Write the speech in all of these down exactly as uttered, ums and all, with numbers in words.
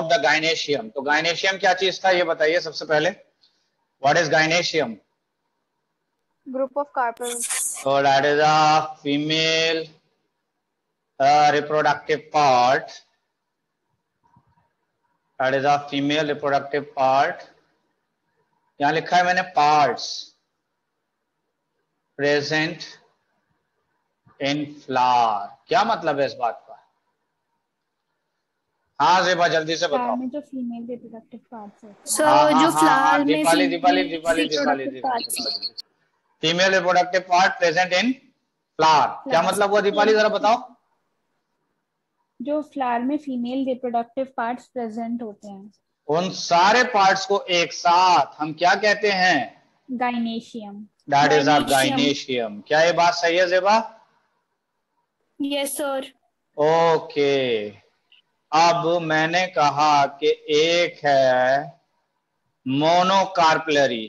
The gynoecium. तो gynoecium क्या चीज था ये बताइए सबसे पहले, what is gynoecium? Group of carpels. So that is a female uh, reproductive part. That is a female reproductive part. यहाँ लिखा है मैंने parts present in flower। क्या मतलब है इस बात का? हाँ ज़ेबा जल्दी से बताओ। में जो फीमेल रिप्रोडक्टिव पार्ट्स होते हैं। सर हाँ हाँ जो हाँ फ्लावर हाँ में Deepali Deepali female Deepali Deepali reproductive Deepali parts. Female reproductive part present in flower, क्या मतलब हुआ दीपाली जरा बताओ। जो फ्लावर में फीमेल रिप्रोडक्टिव पार्ट्स प्रेजेंट होते हैं, उन सारे पार्ट्स को एक साथ हम क्या कहते हैं? Gynoecium. That is a Gynoecium. Gynoecium. क्या ये बात सही है ज़ेबा? Yes sir. ओके, अब मैंने कहा कि एक है मोनोकार्पलरी।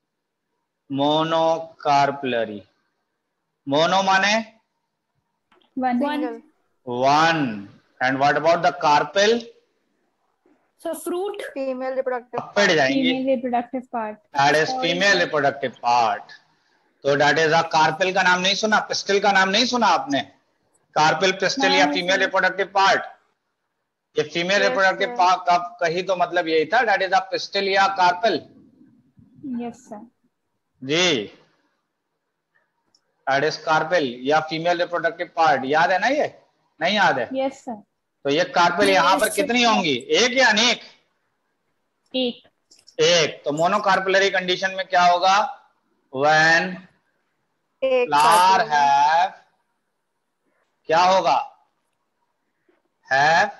मोनोकार्पलरी, मोनो माने one. Single. One, and what about the carpel? Sir fruit. Female reproductive पढ़ पार्ट। जाएंगे, female reproductive part. That is female reproductive part. तो दैट इज अ कार्पेल का नाम नहीं सुना, पिस्टल का नाम नहीं सुना आपने? कार्पेल, पिस्टल या फीमेल रिप्रोडक्टिव पार्ट? ये female Yes, reproductive sir. Part का कही तो मतलब यही था, दैट इज अ पिस्टल या कार्पेल। Yes sir. जी, दैट इज कार्पेल या फीमेल रिप्रोडक्टिव पार्ट। याद है ना? ये नहीं याद है? Yes sir. तो ये कार्पेल यहाँ पर Yes, कितनी sir. होंगी, एक या अनेक? एक। एक। तो मोनोकार्पेलरी कंडीशन में क्या होगा? व्हेन एक फ्लावर कार्पेल। हैव, क्या होगा? Have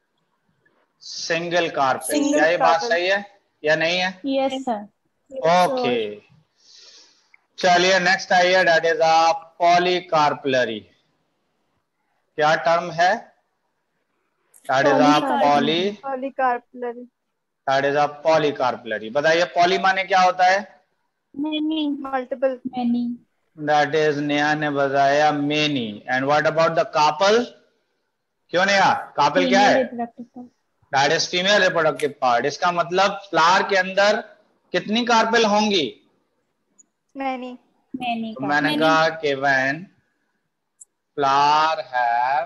single carpel. Single क्या ये बात carpel. सही है या नहीं है? Yes sir. ओके, चलिए नेक्स्ट आइए, दैट इज अ पॉलीकार्पलरी। क्या टर्म है? That is a poly, polycarpellary. That is a polycarpellary. बताइए पॉली माने क्या होता है? Many. Multiple. Many. That is, Neha ने बताया many. And what about the carpel? क्यों नेहा, कार्पल क्या फीमेल है? Reproductive part. That is female reproductive part. इसका मतलब फ्लावर के अंदर कितनी कार्पेल होंगी? मैनी। मैनी तो का। मैंने कहा कि when flower have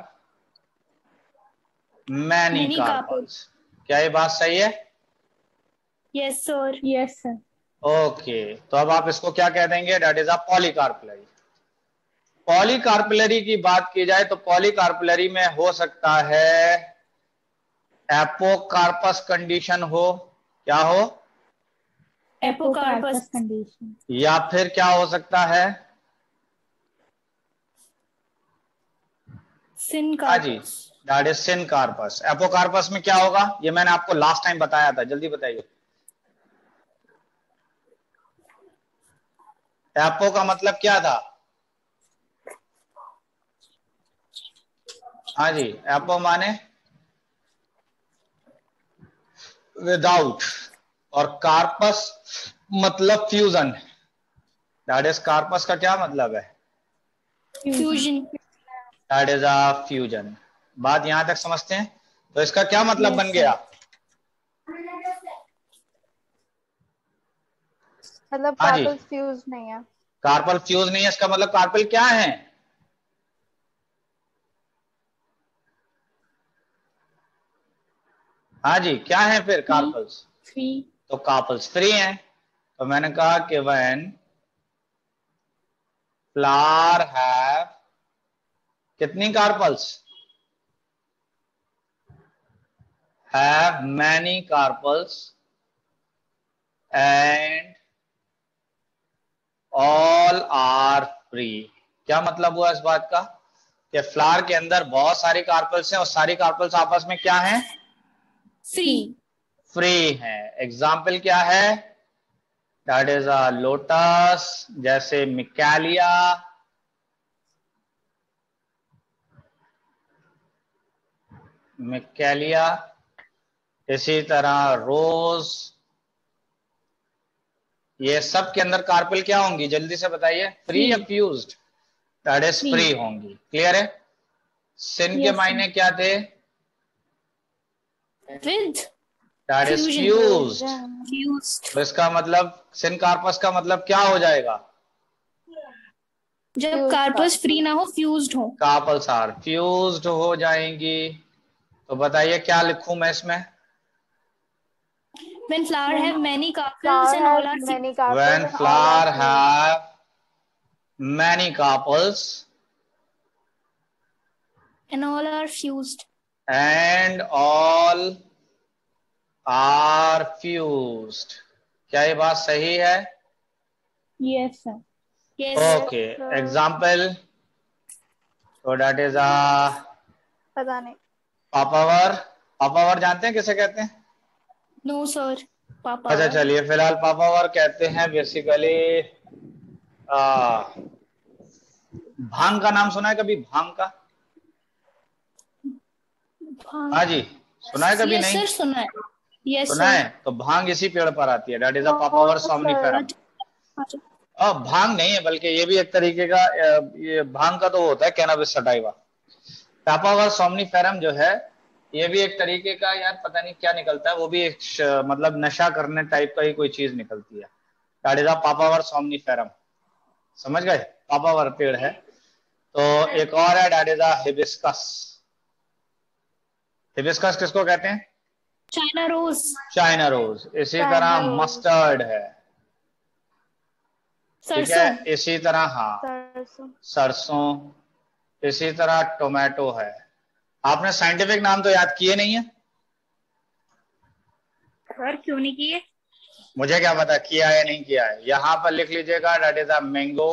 many Many carpels. क्या ये बात सही है? Yes sir. Yes sir. Okay, तो अब आप इसको क्या कह देंगे? That is a पॉलीकार्पलरी। पॉलीकार्पलरी की बात की जाए तो पॉलीकार्पलरी में हो सकता है एपोकार्पस कंडीशन हो। क्या हो? Apocarpous condition. या फिर क्या हो सकता है? हाँ जी, syncarpous. That is syncarpous. Apocarpous में क्या होगा ये मैंने आपको लास्ट टाइम बताया था, जल्दी बताइए। एपो का मतलब क्या था? हाँ जी, एपो माने विदाउट, और कार्पस मतलब फ्यूजन। दैट इज, कार्पस का क्या मतलब है? Fusion. That is a fusion. बात यहां तक समझते हैं? तो इसका क्या मतलब Yes, बन sir. गया? मतलब हाँ जी, कार्पल्स फ्यूज नहीं है। कार्पल फ्यूज नहीं है, इसका मतलब कार्पल क्या है? हाँ जी, क्या है फिर कार्पल्स? फ्री। तो कार्पल्स फ्री हैं। तो मैंने कहा कि व्हेन फ्लावर हैव कितनी carpels? Have many carpels and all are free. क्या मतलब हुआ इस बात का? कि फ्लावर के अंदर बहुत सारी कार्पल्स हैं और सारी कार्पल्स आपस में क्या हैं? फ्री। फ्री हैं। एग्जाम्पल क्या है? दैट इज अ लोटस, जैसे मिकालिया, मिकालिया, इसी तरह रोज, ये सब के अंदर कार्पेल क्या होंगी जल्दी से बताइए? फ्री या फ्यूज्ड? दैट इज फ्री होंगी। क्लियर है? सिन के Yes, मायने क्या थे? विद। दैट इज Fusion. फ्यूज्ड। Fused. तो इसका मतलब सिनकार्पस का मतलब क्या हो जाएगा? जब Fused कार्पस carpus. फ्री ना हो, फ्यूज्ड हो। कार्पल्स आर फ्यूज्ड हो जाएंगी। तो बताइए क्या लिखूं मैं इसमें? When flower have many carpels Flower and all are has fused. many carpels When and all flower are fused. have many carpels And all are fused. and all are fused। क्या ये बात सही है? Yes, sir. Yes. Okay, sir. Example. तो that is a पता नहीं। Papaver. Papaver जानते हैं किसे कहते हैं? No, sir. Papa. अच्छा चलिए, फिलहाल पापावर कहते हैं बेसिकली। भांग का नाम सुना है कभी? भांग का? हाँ जी, सुना है कभी? Yes, नहीं sir. सुना है। Yes, सुना sir. है? तो भांग इसी पेड़ पर आती है। That is a Oh, papaver sir. Somniferum. अच्छा। अब भांग नहीं है, बल्कि ये भी एक तरीके का, ये भांग का तो होता है कैनाबिस सटाइवा। पापावर सोमनिफेरम जो है, ये भी एक तरीके का, यार पता नहीं क्या निकलता है, वो भी एक श- मतलब नशा करने टाइप का ही कोई चीज निकलती है। That is a papaver somniferum. समझ गए? पापावर पेड़ है। तो एक और है, that is a hibiscus. Hibiscus किसको कहते हैं? China rose. China rose. इसी China तरह rose. मस्टर्ड है, ठीक है? सरसों। इसी तरह हाँ सरसों। सरसों। इसी तरह टोमेटो है। आपने साइंटिफिक नाम तो याद किए नहीं है? सर क्यों नहीं किए? मुझे क्या पता किया है नहीं किया है। यहां पर लिख लीजिएगा, that is a mango.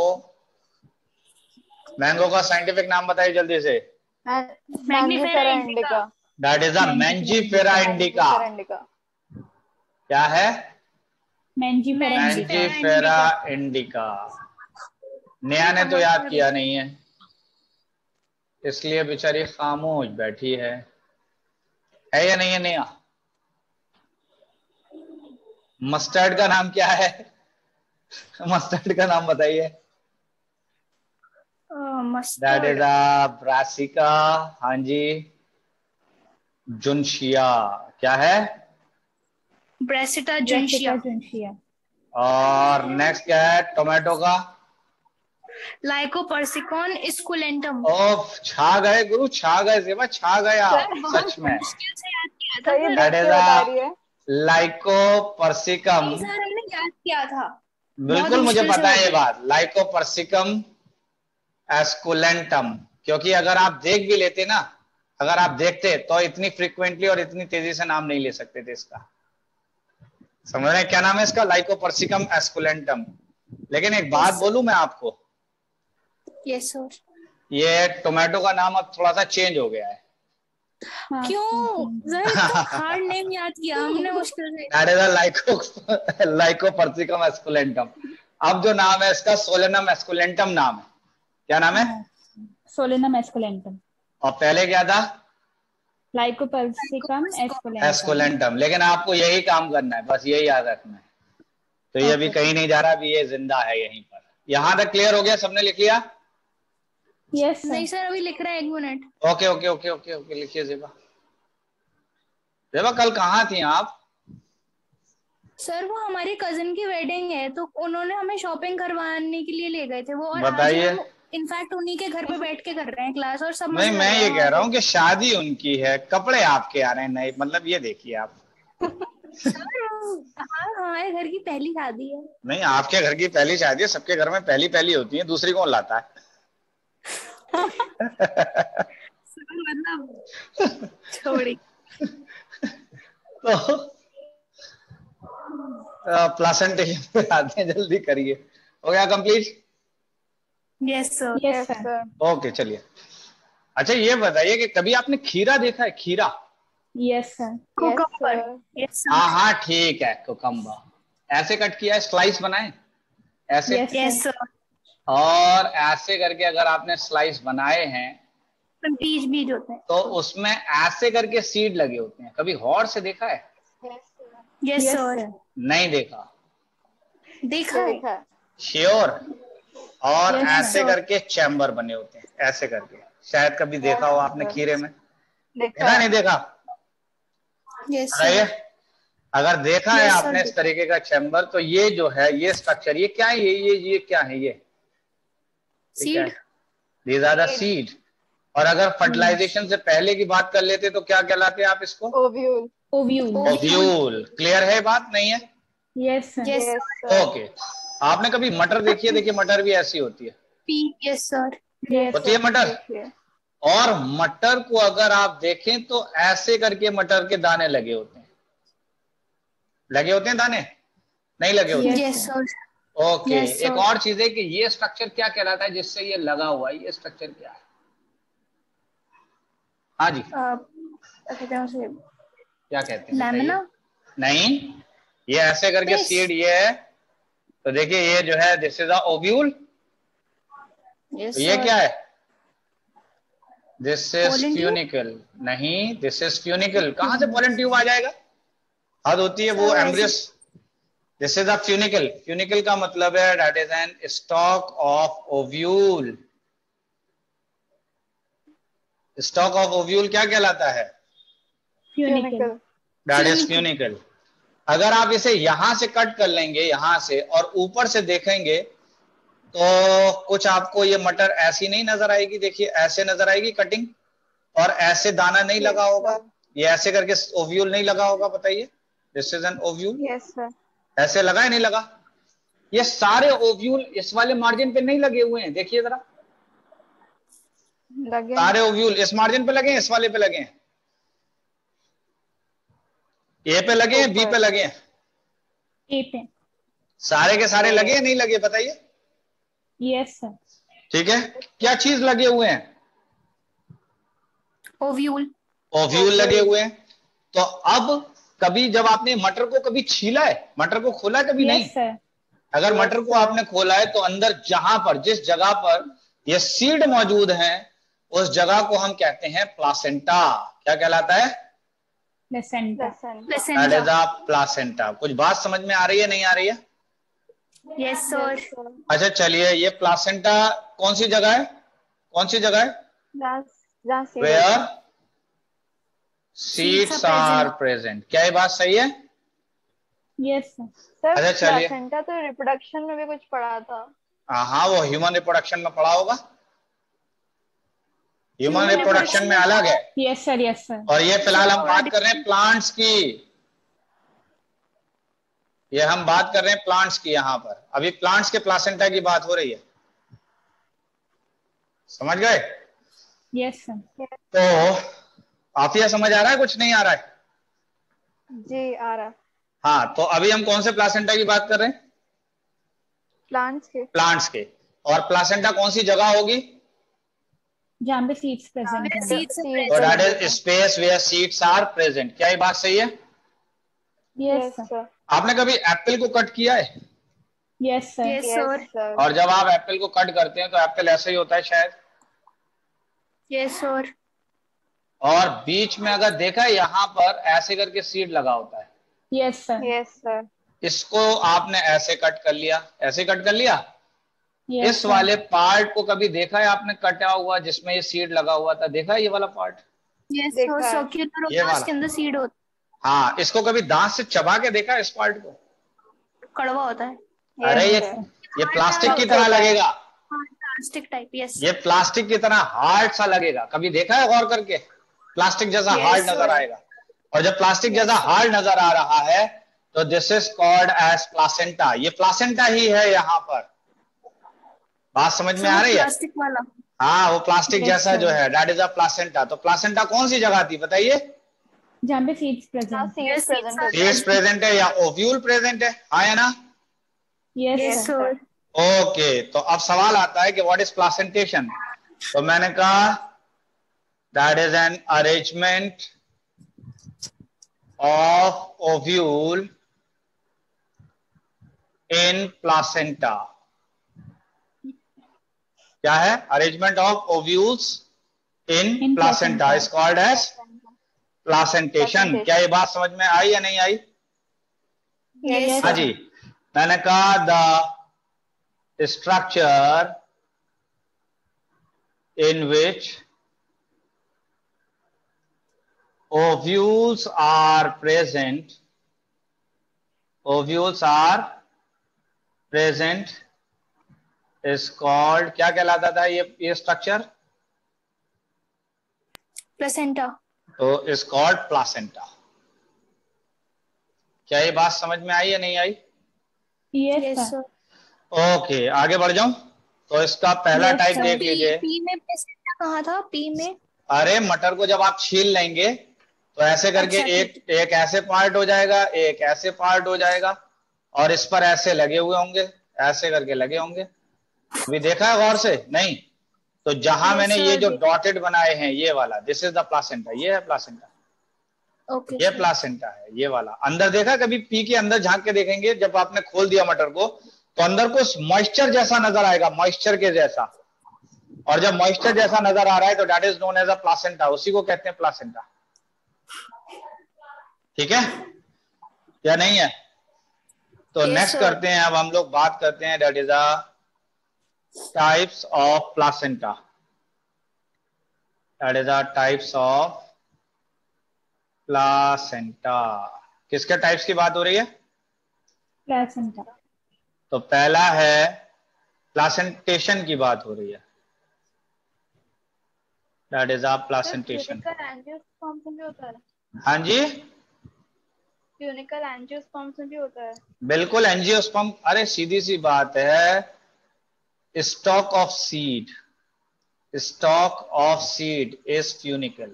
Mango का साइंटिफिक नाम बताइए जल्दी से। Mangifera indica. That is a mangifera indica. Mangifera indica. क्या है? Mangifera indica. Mangifera indica. Neha ने तो याद किया नहीं है, इसलिए बेचारी खामोश बैठी है। है या नहीं है नेहा? मस्टर्ड का नाम क्या है? मस्टर्ड का नाम बताइए। That mustard. Is a brassica. हाँ जी, जुनशिया। क्या है? Brassica Brassica juncea. juncea. और नेक्स्ट क्या है टोमेटो का? लाइकोपर्सिकॉन स्कुलेंटम। ओफ, छा गए गुरु, छा गए सेवा, छा गए आप सच में। मुश्किल से याद किया था सही सर। देख के बता रही है। लाइकोपर्सिकम। नहीं सर, हमने याद किया था। बिल्कुल मुझे मुश्किल से पता है ये होता बात, लाइकोपर्सिकम एस्कुलेंटम। क्योंकि अगर आप देख भी लेते ना, अगर आप देखते तो इतनी फ्रीक्वेंटली और इतनी तेजी से नाम नहीं ले सकते थे इसका। समझ रहे हैं क्या नाम है इसका? Lycopersicum esculentum. लेकिन एक बात बोलूं मैं आपको, यस सर। ये टोमेटो का नाम अब थोड़ा सा चेंज हो गया है। हाँ, क्यों सर? इतना हार्ड नेम याद किया हमने मुश्किल से। That is a lyco lycopersicum esculentum. अब जो नाम है इसका सोलेनम एस्कुलेंटम नाम है। क्या नाम है? Solanum esculentum. और पहले क्या था? Lycopersicum esculentum. एस्कुलेंटम। लेकिन आपको यही काम करना है, बस यही याद रखना है। तो ये अभी Okay. कहीं नहीं जा रहा, अभी ये जिंदा है यहीं पर। यहां तक क्लियर हो गया? सबने लिख लिया? Yes, sir. नहीं सर, अभी लिख रहा है, एक minute. Okay okay okay okay okay लिखिए जेबा। जेबा कल कहाँ थी आप? सर वो हमारी कजिन की वेडिंग है, तो उन्होंने हमें शॉपिंग करवाने के लिए ले गए थे वो। और आज ही बताइए। हम इनफैक्ट उन्हीं के घर पे बैठ के कर रहे हैं क्लास, और सब नहीं, मजे मैं कर ये रहे कह हैं रहा वहाँ हूँ कि शादी उनकी है, कपड़े आपके आ रहे हैं नए, मतलब ये देखिए आप। पे। सर हाँ, हमारे घर की पहली शादी है। नहीं, आपके घर की पहली शादी है, सबके घर में पहली पहली होती है, दूसरी कौन लाता है? सर मतलब छोड़ी। तो प्लेसेंटेशन पे आते हैं, जल्दी करिए। हो गया complete? Yes sir. Yes, yes sir. Sir. Okay चलिए। अच्छा ये बताइए कि कभी आपने खीरा देखा है? खीरा? Yes, sir. Cucumber. Sir. Yes हाँ सर। हाँ ठीक है, कुकम्बर। ऐसे कट किया है, स्लाइस बनाए ऐसे। Yes, yes sir. सर। और ऐसे करके अगर आपने स्लाइस बनाए हैं बीज बीज होते हैं। तो उसमें ऐसे करके सीड लगे होते हैं। कभी गौर से देखा है? Yes Yes, sir. sir. नहीं देखा? देखा है। देखा है। श्योर? और Yes, ऐसे sir. करके चैम्बर बने होते हैं, ऐसे करके। शायद कभी देखा हो आपने खीरे में। देखा देखा है। नहीं देखा? यस बताइए। सर। अगर देखा है Yes, आपने sir. इस तरीके का चैम्बर, तो ये जो है ये स्ट्रक्चर, ये क्या है, ये ये ये क्या है, ये Seed. These are the seed. और अगर फर्टिलाइजेशन से पहले की बात कर लेते तो क्या कहलाते हैं आप इसको? ओव्यूल। ओव्यूल। ओव्यूल। क्लियर है बात, नहीं है? Yes sir. Yes, yes sir. Sir. Okay. आपने कभी मटर देखी है? देखिए मटर भी ऐसी होती है, P. Yes, sir. यस होती है मटर। देखिए और मटर को अगर आप देखें तो ऐसे करके मटर के दाने लगे होते हैं, लगे होते हैं दाने, नहीं लगे होते? Yes, Yes, sir. sir. Okay. Yes, sir. एक और चीज है कि ये स्ट्रक्चर क्या कहलाता है जिससे ये लगा हुआ है, ये स्ट्रक्चर क्या है? हाँ जी, Uh, क्या कहते हैं उसे? क्या कहते हैं Lamina. बताइए? नहीं, ये ऐसे करके Space. सीड ये है, तो देखिए ये जो है this is a ovule. Yes, तो ये sir. क्या है? This is Pollen tube? Funicle. नहीं, दिस इज फ्यूनिकल। कहां से पोलन ट्यूब आ जाएगा? हद होती है वो Sir, embryos. This is a funicle. Funicle का मतलब है that is an stalk of ovule. Stalk of ovule क्या कहलाता है? Funicle. That is Funicle. Funicle. अगर आप इसे यहां से कट कर लेंगे, यहां से, और ऊपर से देखेंगे तो कुछ आपको ये मटर ऐसी नहीं नजर आएगी। देखिए ऐसे नजर आएगी कटिंग, और ऐसे दाना नहीं Yes, लगा होगा, sir. ये ऐसे करके ओव्यूल नहीं लगा होगा। बताइए, this is an ovule. Yes sir. ऐसे लगा है, नहीं लगा? ये सारे ओव्यूल इस वाले मार्जिन पे नहीं लगे हुए हैं, देखिए जरा। लगे सारे ओव्यूल इस मार्जिन पे लगे हैं, इस वाले पे लगे हैं, ए पे लगे हैं, बी पे लगे हैं, ए पे। सारे के सारे लगे हैं, नहीं लगे? बताइए। Yes sir. ठीक है, क्या चीज लगे हुए हैं? Ovule. ओव्यूल लगे हुए हैं। तो अब कभी जब आपने मटर को कभी छीला है, मटर को खोला है कभी? नहीं। Yes sir. अगर Yes, मटर को sir. आपने खोला है तो अंदर जहां पर, जिस जगह पर ये सीड मौजूद है, उस जगह को हम कहते हैं प्लासेंटा। क्या कहलाता है? Placenta. That Placenta. Is a placenta. कुछ बात समझ में आ रही है, नहीं आ रही है? Yes, sir. Yes, sir. अच्छा चलिए, ये प्लासेंटा कौन सी जगह है? कौन सी जगह है? जहाँ जहाँ सीड वेयर होता है। Seeds seeds are are present. Present. क्या ये बात सही है? Yes sir. सर अच्छा, चलिए। प्लासेंटा तो रिप्रोडक्शन में भी कुछ पढ़ा था। हाँ हाँ, वो ह्यूमन रिप्रोडक्शन में पढ़ा होगा। ह्यूमन Human रिप्रोडक्शन reproduction में अलग है, यस सर। Yes sir. और ये फिलहाल हम So, बात कर रहे हैं प्लांट्स की। ये हम बात कर रहे हैं प्लांट्स की। यहां पर अभी प्लांट्स के प्लासेंटा की बात हो रही है, समझ गए? Yes sir. तो आफिया समझ आ रहा है, कुछ नहीं आ रहा है? जी आ रहा। हाँ, तो अभी हम कौन से प्लासेंटा की बात कर रहे हैं? प्लांट्स के। प्लांट्स के। और प्लासेंटा कौन सी जगह होगी? जहाँ पे सीड्स प्रेजेंट where हैं। seeds are Seeds तो present. That is space where seeds are present. क्या ये बात सही है? Yes yes sir. सर। आपने कभी एप्पल को कट किया है? Yes sir. Yes, sir. Yes sir. और जब आप एप्पल को कट करते हैं तो एप्पल ऐसा ही होता है शायद, Yes, sir. और बीच में अगर देखा है यहां पर ऐसे करके सीड लगा होता है। Yes sir. Yes sir. इसको आपने ऐसे कट कर लिया, ऐसे कट कर लिया। यस इस सर। वाले पार्ट को कभी देखा है आपने कटा हुआ, जिसमें ये सीड लगा हुआ था? देखा है ये वाला पार्ट? Yes, sir. देखा है। Circular ये होता है, वाला। उसके अंदर सीड होता हाँ, इसको कभी दांत से चबा के देखा है इस पार्ट को? है, कड़वा होता है. अरे ये यस सर। ये प्लास्टिक की सख्त तरह होता है। लगेगा, हाँ, प्लास्टिक टाइप. यस. ये प्लास्टिक की तरह हार्ड सा लगेगा। कभी देखा है गौर करके? प्लास्टिक जैसा Yes, हार्ड sir. नजर आएगा, और जब प्लास्टिक Yes, जैसा sir. हार्ड नजर आ रहा है तो this is called as placenta. ये प्लासेंटा ही है यहाँ पर। बात समझ में So आ वो रही है? प्लास्टिक वाला. हाँ, वो प्लास्टिक Yes, जैसा sir. जो है दैट इज अ प्लासेंटा। तो प्लासेंटा कौन सी जगह थी बताइए? जहाँ पे सीड्स जहाँ present. Seeds Yes, present seeds are होते हैं। सीड्स प्रेजेंट है या ओव्यूल प्रेजेंट है? हाँ या ना? Yes Yes, sir. sir. Okay, तो अब सवाल आता है कि व्हाट इज प्लासेंटेशन? तो मैंने कहा that is an arrangement of ovule in placenta. क्या है? Arrangement of ovules in In placenta placenta. Is called as placentation. क्या ये बात समझ में आई या नहीं आई? Yes, Yes, हाँ sir. जी। मैंने कहा the structure in which ovules are present ovules are present is called, क्या कहलाता था ये ये स्ट्रक्चर? प्लेसेंटा। तो इज कॉल्ड प्लासेंटा। क्या ये बात समझ में आई या नहीं आई? Yes yes sir. Sir. Okay, आगे बढ़ जाऊं। तो इसका पहला Yes, टाइप sir. देख पी लीजिए। पी में प्लेसेंटा कहाँ था? पी में? अरे मटर को जब आप छील लेंगे तो ऐसे करके अच्छा, एक ठीक। एक ऐसे पार्ट हो जाएगा, एक ऐसे पार्ट हो जाएगा, और इस पर ऐसे लगे हुए होंगे, ऐसे करके लगे होंगे। अभी देखा है गौर से? नहीं। तो जहां यस मैंने ये सर, जो देख। डॉटेड बनाए हैं, ये वाला दिस इज द प्लासेंटा, ये है प्लासेंटा, ओके ये सर। प्लासेंटा है, ये वाला। अंदर देखा कभी? पी के अंदर झांक के देखेंगे, जब आपने खोल दिया मटर को तो अंदर कुछ मॉइस्चर जैसा नजर आएगा, मॉइस्चर के जैसा। और जब मॉइस्चर जैसा नजर आ रहा है तो that is known as a placenta, उसी को कहते हैं प्लासेंटा। ठीक है या नहीं है? तो यस नेक्स्ट सर। करते हैं, अब हम लोग बात करते हैं that is a types of placenta. That is a types of placenta. किसके टाइप्स की बात हो रही है? प्लेसेंटा। तो पहला है प्लासेंटेशन की बात हो रही है। That is a placentation. Typical angiosperm में भी होता है? हाँ जी, ट्यूनिकल एंजियोस्पर्म में भी होता है? बिल्कुल एंजियोस्पर्म। अरे सीधी सी बात है, stalk of seed, stalk of seed is funicle.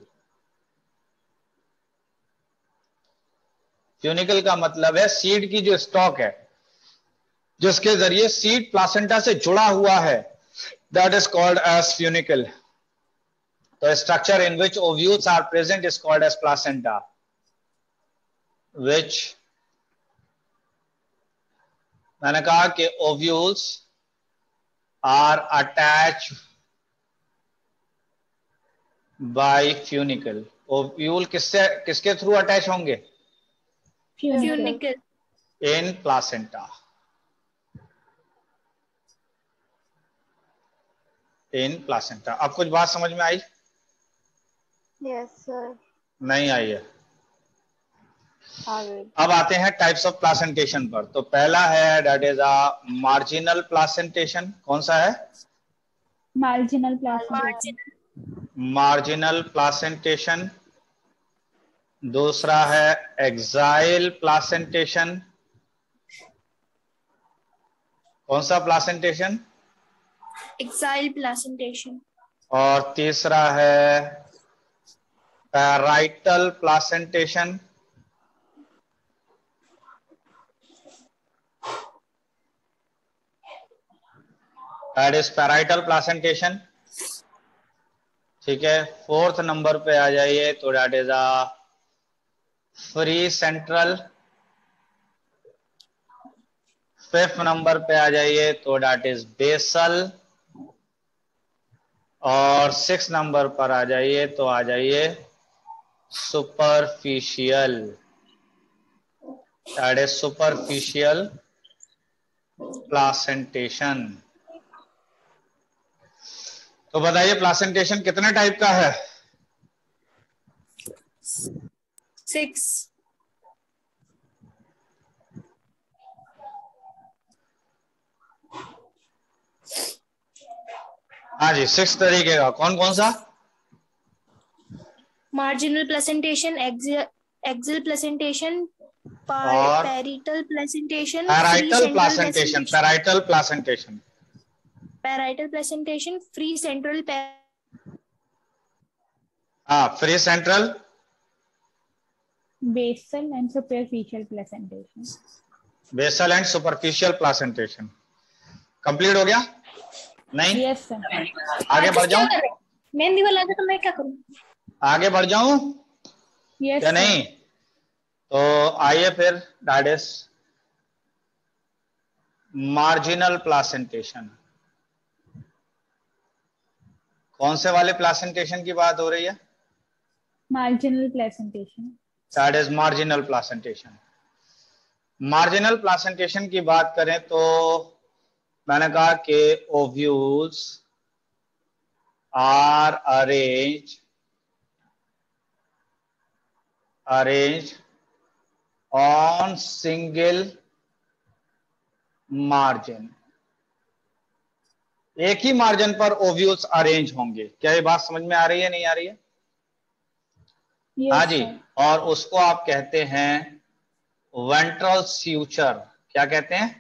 Funicle का मतलब है सीड की जो स्टॉक है, जिसके जरिए सीड प्लासेंटा से जुड़ा हुआ है, that is called as funicle. तो structure in which ovules are present is called as placenta, which मैंने कहा कि ovules are attach by funicle. Ovule किससे किसके थ्रू अटैच होंगे? Funicle. Funicle. In placenta, in placenta. अब कुछ बात समझ में आई? Yes sir. नहीं आई है? आ गई। अब आते हैं टाइप्स ऑफ प्लासेंटेशन पर। तो पहला है that is a marginal placentation. कौन सा है? Marginal placentation. Marginal placentation. दूसरा है एक्साइल प्लासेंटेशन। कौन सा प्लासेंटेशन? Exile placentation. और तीसरा है parietal placentation. That is parietal placentation. ठीक है, फोर्थ नंबर पे आ जाइए तो that is a free central. Fifth number पे आ जाइए तो दैट इज बेसल। और सिक्स नंबर पर आ जाइए तो आ जाइए superficial, that is superficial placentation. तो बताइए प्लासेंटेशन कितने टाइप का है? सिक्स। हाँ जी, सिक्स तरीके का। कौन कौन सा? मार्जिनल प्लेसेंटेशन, एक्सियल प्लेसेंटेशन, और parietal placentation, free parietal central placentation. Placentation. Parietal placentation. Parietal placentation, free central. हाँ, free central. Basal and superficial placentation. Basal and superficial placentation. Complete हो गया? नहीं? Yes sir. आगे बढ़ क्या जाऊं? कर रहे? मेहंदी वाला था तो मैं क्या करूं? आगे बढ़ जाऊं यस या सर। नहीं? तो आइए फिर, दैट इज मार्जिनल प्लासेंटेशन। कौन से वाले प्लासेंटेशन की बात हो रही है? Marginal placentation. That is marginal placentation. Marginal placentation की बात करें तो मैंने कहा कि ovules are arrange arrange on single margin, एक ही मार्जिन पर ओव्यूल्स अरेंज होंगे। क्या ये बात समझ में आ रही है, नहीं आ रही है? Yes, हाँ जी। sir. और उसको आप कहते हैं वेंट्रल स्यूचर। क्या कहते हैं?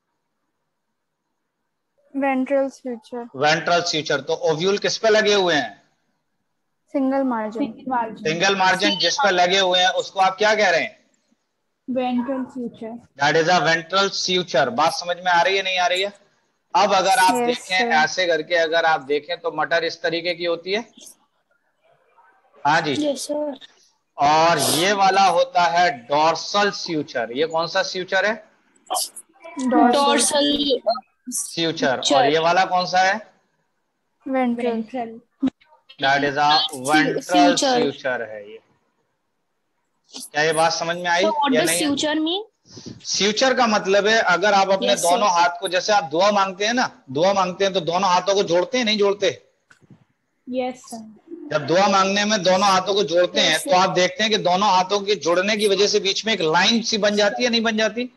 Ventral suture. Ventral suture. तो ओव्यूल किस पे लगे हुए हैं? Single margin. Single margin. Single margin जिस पर लगे हुए हैं उसको आप क्या कह रहे हैं? Ventral suture. That is a ventral suture. बात समझ में आ रही है, नहीं आ रही है? अब अगर आप Yes, देखें sir. ऐसे करके, अगर आप देखें तो मटर इस तरीके की होती है। हाँ जी। Yes sir. और ये वाला होता है डोर्सल स्यूचर। ये कौन सा स्यूचर है? Dorsal suture. और ये वाला कौन सा है? Ventral. Ventral. That is a ventral suture है ये। क्या ये बात समझ में आई या नहीं? फ्यूचर में स्यूचर का मतलब है अगर आप अपने Yes, sir. दोनों हाथ को, जैसे आप दुआ मांगते हैं ना, दुआ मांगते हैं तो दोनों हाथों को जोड़ते हैं, नहीं जोड़ते? Yes, sir. जब दुआ मांगने में दोनों हाथों को जोड़ते हैं तो आप देखते हैं कि दोनों हाथों के जोड़ने की वजह से बीच में एक लाइन सी बन जाती है, नहीं बन जाती?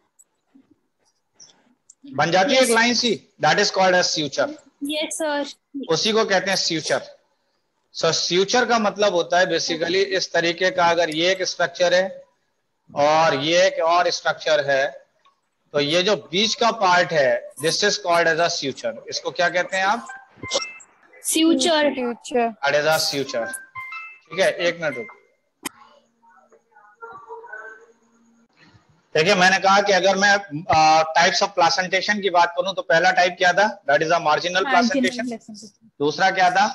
बन जाती है एक लाइन सी। That is called as suture. Yes sir. उसी को कहते हैं स्यूचर। सो स्यूचर का मतलब होता है बेसिकली इस तरीके का, अगर ये एक स्ट्रक्चर है और ये एक और स्ट्रक्चर है, तो ये जो बीच का पार्ट है this is called as a suture. इसको क्या कहते हैं आप? Future. Suture. That is a suture. ठीक है, एक मिनट रुको। देखिए, मैंने कहा कि अगर मैं टाइप्स ऑफ प्लासेंटेशन की बात करूं तो पहला टाइप क्या था? That is a marginal placentation. placentation. दूसरा क्या था?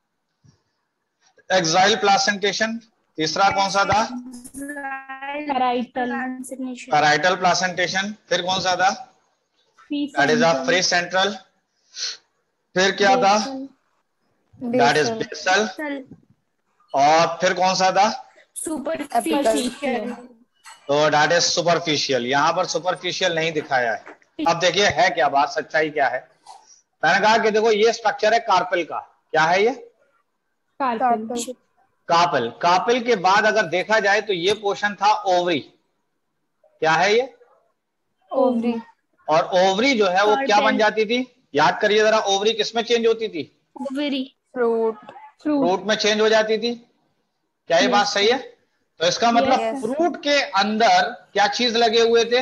Axile placentation. तीसरा कौन सा था? Parietal. Parietal placentation. फिर कौन सा था? That is a free central. फिर क्या था? That is basal. और फिर कौन सा था? सुपरफिशियल। तो दैट इज सुपरफिशियल। यहां पर सुपरफिशियल नहीं दिखाया है। अब देखिए है क्या बात, सच्चाई क्या है। मैंने कहा कि देखो ये स्ट्रक्चर है कार्पेल का। क्या है ये? Carpal. कार्पेल। कार्पेल के बाद अगर देखा जाए तो ये पोर्शन था ओवरी। क्या है ये? Ovary. और ओवरी जो है वो क्या बन जाती थी? याद करिए जरा, ओवरी किसमें चेंज होती थी? ओवरी। Fruit. Fruit. फ्रूट में चेंज हो जाती थी। क्या ये बात सही है? तो इसका मतलब Yes. फ्रूट के अंदर क्या चीज लगे हुए थे?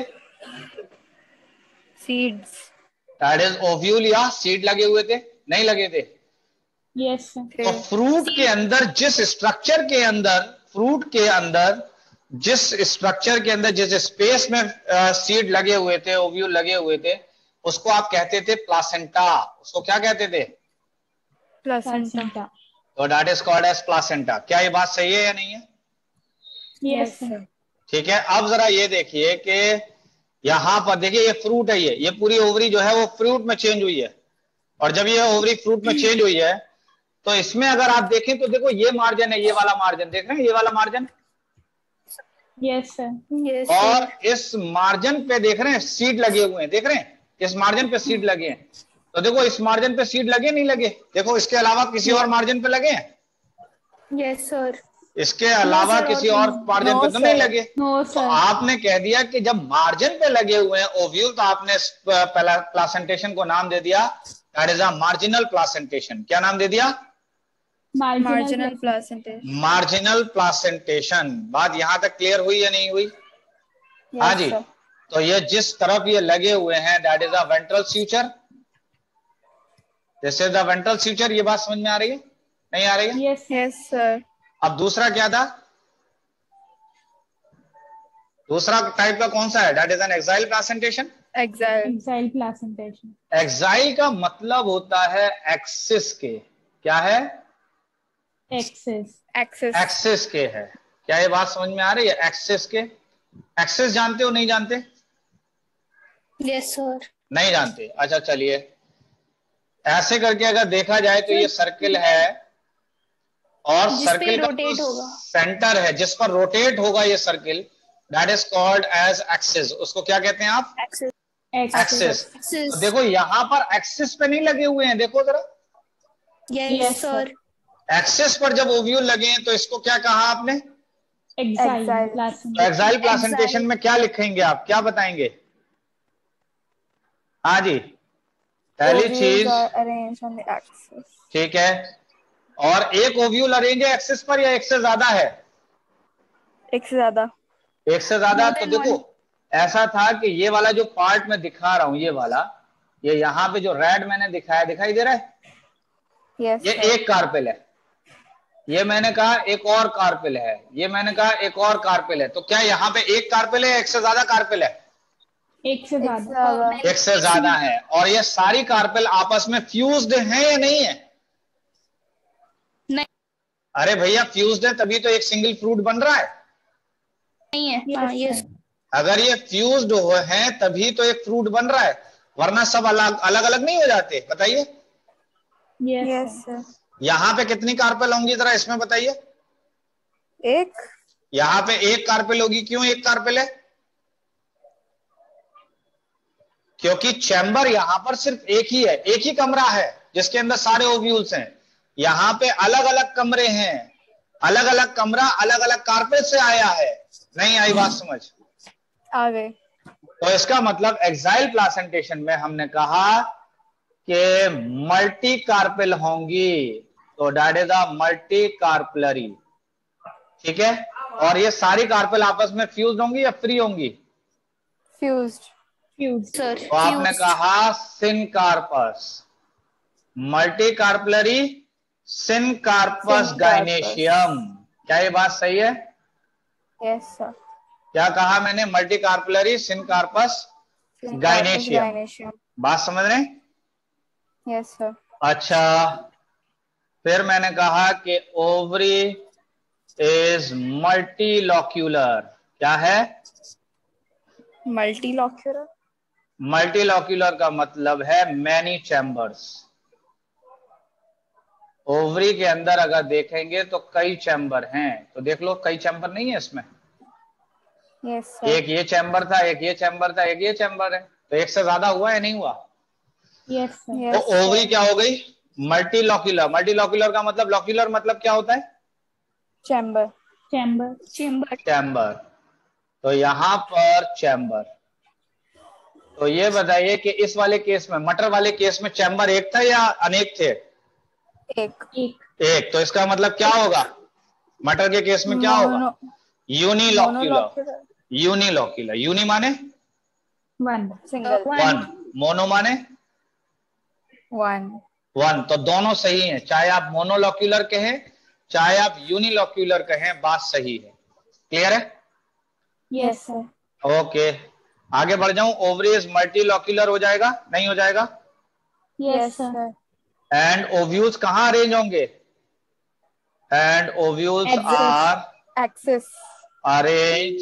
Seeds. दैट इज ओव्यूल या सीड लगे हुए थे, नहीं लगे थे? Yes, sir. तो फ्रूट के अंदर जिस स्ट्रक्चर के अंदर फ्रूट के अंदर जिस स्ट्रक्चर के अंदर जिस स्पेस में सीड लगे हुए थे, ओव्यूल लगे हुए थे, उसको आप कहते थे प्लासेंटा। उसको क्या कहते थे? Placenta. Placenta. तो that is called as placenta. क्या ये बात सही है या नहीं है? Yes, sir. ठीक है। अब जरा ये देखिए कि यहां पर देखिए ये फ्रूट है, ये ये पूरी ओवरी जो है वो फ्रूट में चेंज हुई है। और जब ये ओवरी फ्रूट में चेंज हुई है तो इसमें अगर आप देखें तो देखो ये मार्जिन है, ये वाला मार्जिन देख रहे हैं, ये वाला मार्जिन। Yes, sir. यस और इस मार्जिन पे देख रहे हैं सीड लगे हुए हैं, देख रहे हैं इस मार्जिन पे सीड लगे हैं। तो देखो इस मार्जिन पे सीड लगे, नहीं लगे? देखो इसके अलावा किसी और मार्जिन पे लगे हैं? Yes sir. इसके अलावा किसी और मार्जिन पे तो नहीं लगे। No, तो sir. आपने कह दिया कि जब मार्जिन पे लगे हुए हैं ओव्यूल तो आपने प्लासेंटेशन को नाम दे दिया that is a marginal placentation. क्या नाम दे दिया? Marginal. Marginal placenta. placentation. Marginal placentation. बात यहां तक क्लियर हुई या नहीं हुई? हाँ जी। sir. तो ये जिस तरफ ये लगे हुए हैं that is a ventral suture. This is the ventral suture. ये बात समझ में आ रही है, नहीं आ रही है? Yes, sir. Yes, sir. अब दूसरा क्या था? दूसरा टाइप का कौन सा है? That is an axile placentation. Exile. Exile placentation. Axile का मतलब होता है एक्सिस के। क्या है? Axis. Axis. एक्सिस के है। क्या ये बात समझ में आ रही है? एक्सिस के। एक्सिस जानते हो, नहीं जानते? Yes sir. नहीं जानते। अच्छा चलिए, ऐसे करके अगर देखा जाए तो ये सर्किल है और जिस पे सर्किल का rotate जो होगा। सेंटर है जिस पर रोटेट होगा ये circle that is called as axis. उसको क्या कहते हैं आप? एक्सिस। एक्सिस। तो देखो यहां पर एक्सिस पे नहीं लगे हुए हैं, देखो जरा। Yes sir. एक्सिस पर जब ओव्यूल लगे हैं तो इसको क्या कहा आपने? Exile Exile. placentation. तो एक्साइल प्लासेंटेशन में क्या लिखेंगे आप, क्या बताएंगे? हाँ जी, पहली Ovules चीज are arranged on the axis. ठीक है, और एक ओव्यूल अरेंज है एक्सिस पर या एक से ज्यादा है? एक से ज्यादा। एक से ज्यादा। More तो than देखो one. ऐसा था कि ये वाला जो पार्ट मैं दिखा रहा हूं, ये वाला, ये यहाँ पे जो रेड मैंने दिखाया, दिखाई दे रहा है, Yes ये sir. एक कार्पेल है, ये मैंने कहा एक और कार्पेल है, ये मैंने कहा एक और कार्पेल है। तो क्या यहाँ पे एक कार्पेल है या एक से ज्यादा कार्पेल है? एक से एक से ज्यादा। ज्यादा। एक से ज्यादा है। और ये सारी कार्पेल आपस में फ्यूज्ड हैं या नहीं है? नहीं अरे भैया फ्यूज्ड है तभी तो एक सिंगल फ्रूट बन रहा है। नहीं है। Yes, हाँ ये sir. अगर ये फ्यूज्ड है तभी तो एक फ्रूट बन रहा है, वरना सब अलग अलग अलग नहीं हो जाते। बताइए Yes, Yes sir. sir. यहाँ पे कितनी कार्पेल होंगी, जरा इसमें बताइए। एक। यहाँ पे एक कार्पेल होगी। क्यों एक कार्पेल है? क्योंकि चैम्बर यहां पर सिर्फ एक ही है, एक ही कमरा है जिसके अंदर सारे ओव्यूल्स हैं। यहां पे अलग अलग कमरे हैं, अलग अलग कमरा अलग अलग कारपेट से आया है। नहीं आई बात समझ? आ गए। तो इसका मतलब एक्साइल प्लासेंटेशन में हमने कहा कि मल्टी कार्पेल होंगी, तो that is a multicarpellary. ठीक है, और ये सारी कार्पेल आपस में फ्यूज होंगी या फ्री होंगी? Fused. Fused. सर तो आपने कहा syncarpous, multicarpellary syncarpous Syncarpus. Gynoecium. क्या ये बात सही है? Yes sir. क्या कहा मैंने? Multicarpellary syncarpous Syncarpus gynoecium. gynoecium. बात समझ रहे हैं? Yes sir. अच्छा, फिर मैंने कहा कि ओवरी इज मल्टीलॉक्यूलर। क्या है? Multilocular. मल्टीलॉक्यूलर का मतलब है मैनी चैम्बर्स। ओवरी के अंदर अगर देखेंगे तो कई चैम्बर हैं, तो देख लो कई चैम्बर नहीं है इसमें। Yes sir. एक ये चैम्बर था, एक ये चैम्बर था, एक ये चैम्बर है, तो एक से ज्यादा हुआ या नहीं हुआ? Yes, sir. तो Yes ओवरी sir. क्या हो गई? मल्टीलॉक्यूलर। मल्टीलॉक्यूलर का मतलब, लॉक्यूलर मतलब क्या होता है? Chamber. Chamber. चेम्बर। चैम्बर। तो यहां पर चैम्बर। तो ये बताइए कि इस वाले केस में, मटर वाले केस में, चैम्बर एक था या अनेक थे? एक। एक। एक। तो इसका मतलब क्या होगा? मटर के केस में क्या होगा? Mono. Unilocular. Monolocular. Unilocular. Uni माने One. Single. वन, मोनो माने One. वन। तो दोनों सही हैं, चाहे आप मोनोलॉक्यूलर कहें चाहे आप यूनिलॉक्यूलर कहें, बात सही है। क्लियर है? Yes, sir. ओके, आगे बढ़ जाऊं। ओवरीज मल्टीलॉक्यूलर हो जाएगा, नहीं हो जाएगा? Yes, Yes sir. sir. And ovules कहां अरेंज होंगे? And ovules Axis. Are Axis. Arrange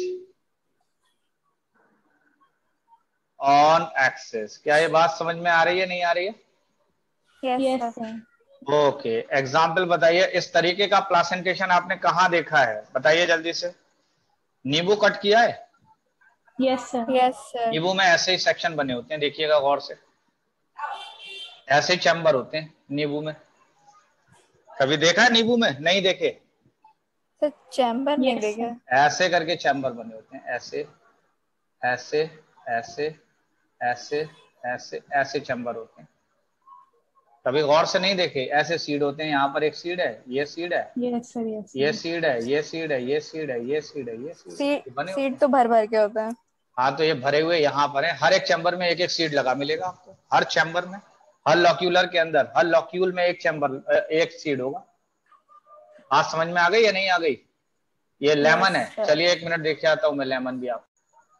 on axis. क्या ये बात समझ में आ रही है, नहीं आ रही है? Yes, Yes, sir. sir. Okay, example बताइए। इस तरीके का प्लासेंटेशन आपने कहां देखा है? बताइए जल्दी से। नींबू कट किया है? Yes, sir. Yes sir. नींबू में ऐसे ही सेक्शन बने होते हैं, देखिएगा गौर से, ऐसे चैम्बर होते हैं नींबू में। कभी देखा है नींबू में? नहीं देखे? सर चैम्बर नहीं Yes, देखे। sir. ऐसे करके चैम्बर बने होते हैं, ऐसे ऐसे ऐसे ऐसे ऐसे ऐसे चैम्बर होते हैं। कभी गौर से नहीं देखे? ऐसे सीड होते हैं, यहाँ पर एक सीड है, ये सीड है, Yes, sir. Yes, sir. ये सीड है, ये सीड है, ये सीड है, ये सीड है, ये सीड सीड बने होते सीड हैं। तो भर भर के होता है। हाँ, तो ये भरे हुए यहाँ पर है। हर एक चैम्बर में एक एक सीड लगा मिलेगा आपको, हर चैम्बर में, हर लॉक्यूलर के अंदर, हर लॉक्यूल में एक चैम्बर, एक सीड होगा। आज समझ में आ गई या नहीं आ गई? ये लेमन है। sir. चलिए एक मिनट देख आता हूँ मैं लेमन भी आप।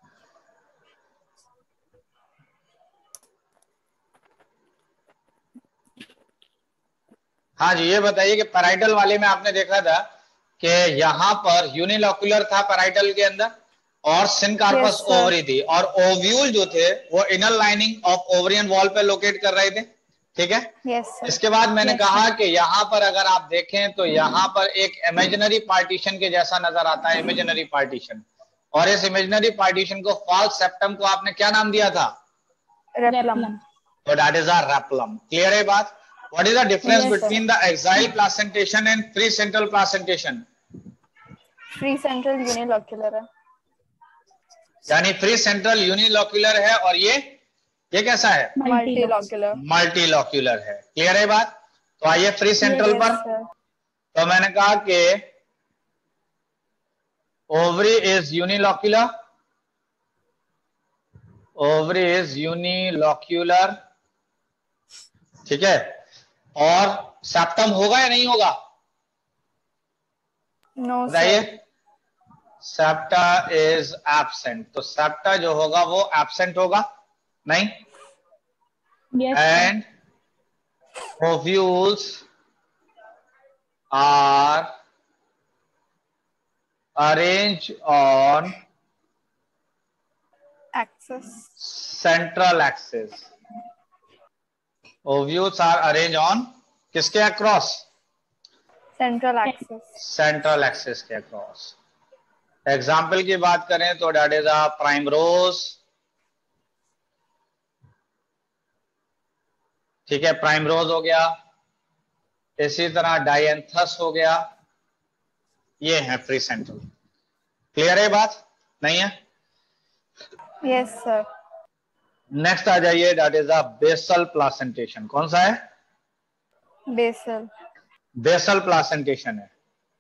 हाँ जी, ये बताइए कि पैराइटल वाले में आपने देखा था कि यहाँ पर यूनिलॉक्यूलर था पैराइटल के अंदर, और सिनकार्पस Yes, sir. ओवरी थी, और ओव्यूल जो थे वो inner lining of ovarian wall पे लोकेट कर रहे थे। ठीक है? Yes sir. इसके बाद मैंने Yes, कहा कि यहाँ पर अगर आप देखें तो यहाँ पर एक इमेजिनरी पार्टीशन के जैसा नजर आता है, इमेजिनरी पार्टीशन, और इस इमेजिनरी पार्टीशन को फॉल्स सेप्टम को आपने क्या नाम दिया था? Replum. So that is a replum. Clear है बात? What is the difference Yes, sir. between the axial placentation and free central placentation? Free central unilocular है। यानी फ्री सेंट्रल यूनिलॉक्यूलर है और ये ये कैसा है? मल्टीलॉक्यूलर। मल्टीलॉक्यूलर है। क्लियर है बात? तो आइए फ्री सेंट्रल पर। तो मैंने कहा कि ovary is unilocular, ovary is unilocular, ठीक है। और सेप्टम होगा या नहीं होगा? नो बताइए। सर। सेप्टा इज एब्सेंट, तो सेप्टा जो होगा वो एब्सेंट होगा, नहीं? Yes, sir. And ovules are arranged on axis. central axis. Ovules are arranged on किसके across? Central axis. Central axis के अक्रॉस। एग्जाम्पल की बात करें तो डेट इज अ प्राइमरोज, ठीक है, प्राइमरोज हो गया। इसी तरह डायंथस हो गया। ये है फ्री सेंट्रल। क्लियर है बात? नहीं है? Yes sir. नेक्स्ट आ जाइए, that is a basal placentation. कौन सा है? बेसल। बेसल प्लासेंटेशन है।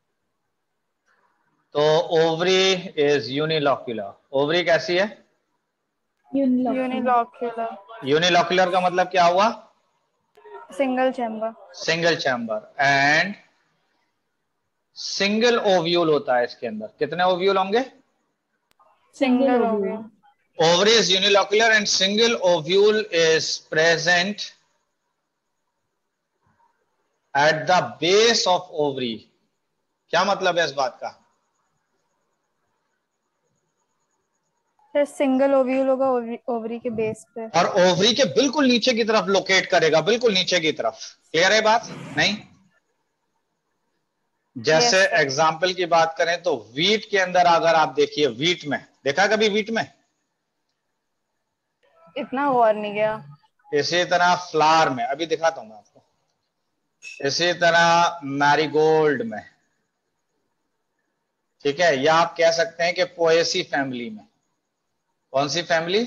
तो ओवरी इज यूनिलॉक्यूलर। ओवरी कैसी है? Unilocular. यूनिलॉक्यूलर। यूनिलॉक्यूलर का मतलब क्या हुआ? Single chamber. Single chamber. And single ovule होता है इसके अंदर। कितने ओव्यूल होंगे? Single Single ovule। ovule. Ovary is unilocular and single ovule is present at the base of ovary. क्या मतलब है इस बात का? सर सिंगल ओव्यूल होगा ओवरी के बेस पे। और ओवरी के बिल्कुल नीचे की तरफ लोकेट करेगा, बिल्कुल नीचे की तरफ। क्लियर है बात? नहीं? जैसे Yes, sir. एग्जाम्पल की बात करें तो वीट के अंदर अगर आप देखिए, वीट में देखा कभी? वीट में इतना गौर नहीं गया। इसी तरह फ्लावर में, अभी दिखाता हूं मैं आपको। इसी तरह मैरीगोल्ड में, ठीक है, या आप कह सकते हैं कि पोएसी फैमिली में। कौन सी family?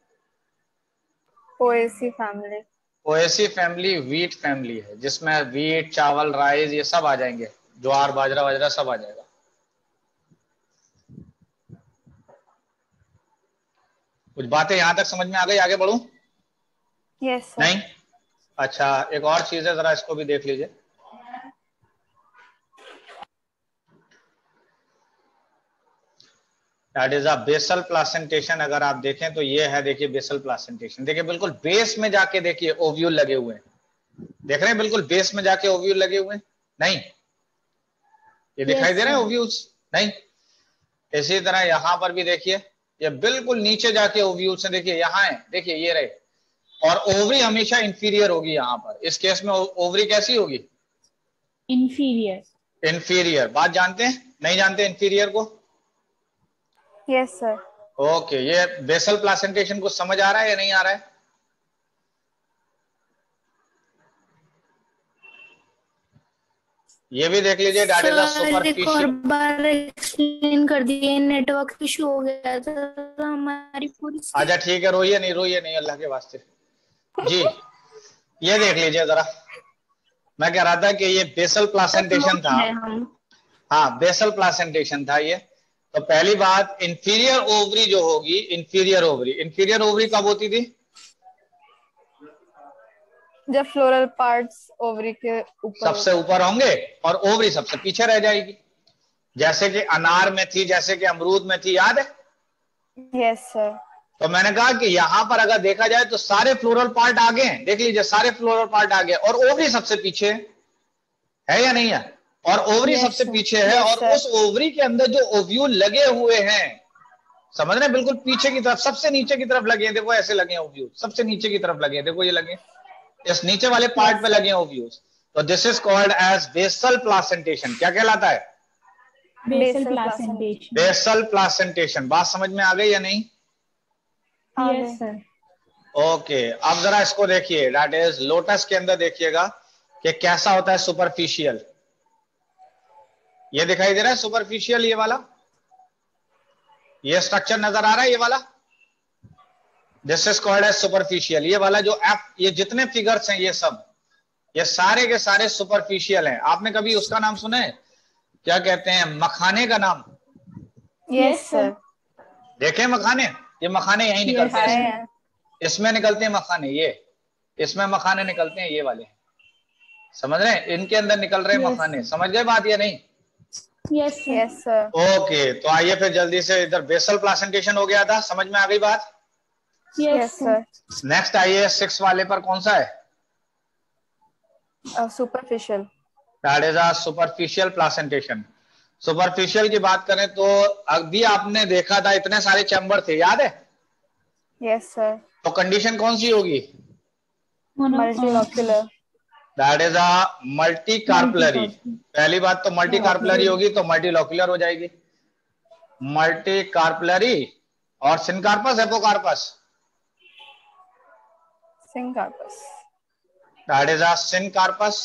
Poaceae family. Poaceae family wheat family है, जिसमें वीट, चावल, राइस ये सब आ जाएंगे, ज्वार, बाजरा बाजरा सब आ जाएगा। कुछ बातें यहां तक समझ में आ गई? आगे बढ़ूं? Yes sir. नहीं? अच्छा, एक और चीज है, जरा इसको भी देख लीजिए। That is a basal placentation. अगर आप देखें तो ये है, देखिए बेसल प्लासेंटेशन। देखिए बिल्कुल बेस में जाके देखिए ओव्यूल लगे हुए हैं। देख रहे हैं? बिल्कुल बेस में जाके ओव्यूल लगे हुए हैं। नहीं? ये दिखाई Yes, दे रहे हैं sir. ओव्यूल्स? नहीं? इसी तरह यहां पर भी देखिए, ये बिल्कुल नीचे जाके ओव्यूल्स हैं। देखिए यहां है, देखिए ये रहे। और ओवरी हमेशा इंफीरियर होगी यहां पर। इस केस में ओवरी कैसी होगी? Inferior. इंफीरियर। बात जानते हैं? नहीं जानते इंफीरियर को? Yes sir. ओके, ये बेसल प्लासेंटेशन को समझ आ रहा है या नहीं आ रहा है? ये भी देख लीजिए, डेट इज अ सर एक और सुपरफिशियल। बार एक्सप्लेन कर दिए, नेटवर्क इशू हो गया था हमारी पूरी। अच्छा ठीक है, रोइए नहीं, रोइए नहीं, अल्लाह के वास्ते जी। ये देख लीजिए जरा, मैं कह रहा था कि ये बेसल प्लासेंटेशन था। है हम हाँ, बेसल प्लासेंटेशन था ये। तो पहली बात, इंफीरियर ओवरी जो होगी, इंफीरियर ओवरी, इंफीरियर ओवरी कब होती थी? जब फ्लोरल पार्ट्स ओवरी के ऊपर सबसे ऊपर होंगे और ओवरी सबसे पीछे रह जाएगी। जैसे कि अनार में थी, जैसे कि अमरूद में थी, याद है? Yes sir. तो मैंने कहा कि यहां पर अगर देखा जाए तो सारे फ्लोरल पार्ट आगे हैं। देख लीजिए, सारे फ्लोरल पार्ट आगे और ओवरी सबसे पीछे है या नहीं है? और ओवरी Yes, सबसे sir. पीछे है। Yes, और sir. उस ओवरी के अंदर जो ओव्यूल लगे हुए हैं, समझ रहे हैं? बिल्कुल पीछे की तरफ, सबसे नीचे की तरफ लगे हैं। देखो ऐसे लगे हैं ओव्यूल, सबसे नीचे की तरफ लगे हैं। देखो ये लगे, इस नीचे वाले पार्ट Yes, पे sir. लगे हैं ओव्यूल्स। तो this is called as basal placentation. क्या कहलाता है? Basal Basal placentation. Basal placentation. बात समझ में आ गई या नहीं? Yes, sir. ओके, अब जरा इसको देखिए, दैट इज लोटस के अंदर देखिएगा कि कैसा होता है सुपरफिशियल। ये दिखाई दे रहा है सुपरफिशियल, ये वाला, ये स्ट्रक्चर नजर आ रहा है, ये वाला। This is called as superficial. ये वाला जो एफ, ये जितने फिगर्स हैं ये सब, ये सारे के सारे सुपरफिशियल हैं। आपने कभी उसका नाम सुना है, क्या कहते हैं, मखाने का नाम? Yes sir. देखे मखाने, ये मखाने यही निकलते Yes, हैं, है। इसमें निकलते हैं मखाने, ये इसमें मखाने निकलते हैं, ये वाले, समझ रहे हैं, इनके अंदर निकल रहे हैं Yes. मखाने। समझ गए बात या नहीं? Yes, sir. Yes sir. Okay, तो आइए फिर जल्दी से, इधर बेसल प्लासेंटेशन हो गया था, समझ में आ गई बात? Yes, yes sir. Sir. Next आइए सिक्स वाले पर, कौन सा है? Superficial. That is a superficial placentation. Superficial की बात करें तो अभी आपने देखा था इतने सारे चैम्बर थे, याद है? Yes sir. तो कंडीशन कौन सी होगी? Mono- multilocular. That is a multicarpellary. Multicarpal. पहली बात तो मल्टी कार्पलरी होगी तो मल्टीलॉक्यूलर हो जाएगी। मल्टी कार्पलरी और syncarpous, apocarpous? Syncarpous. That is a syncarpous.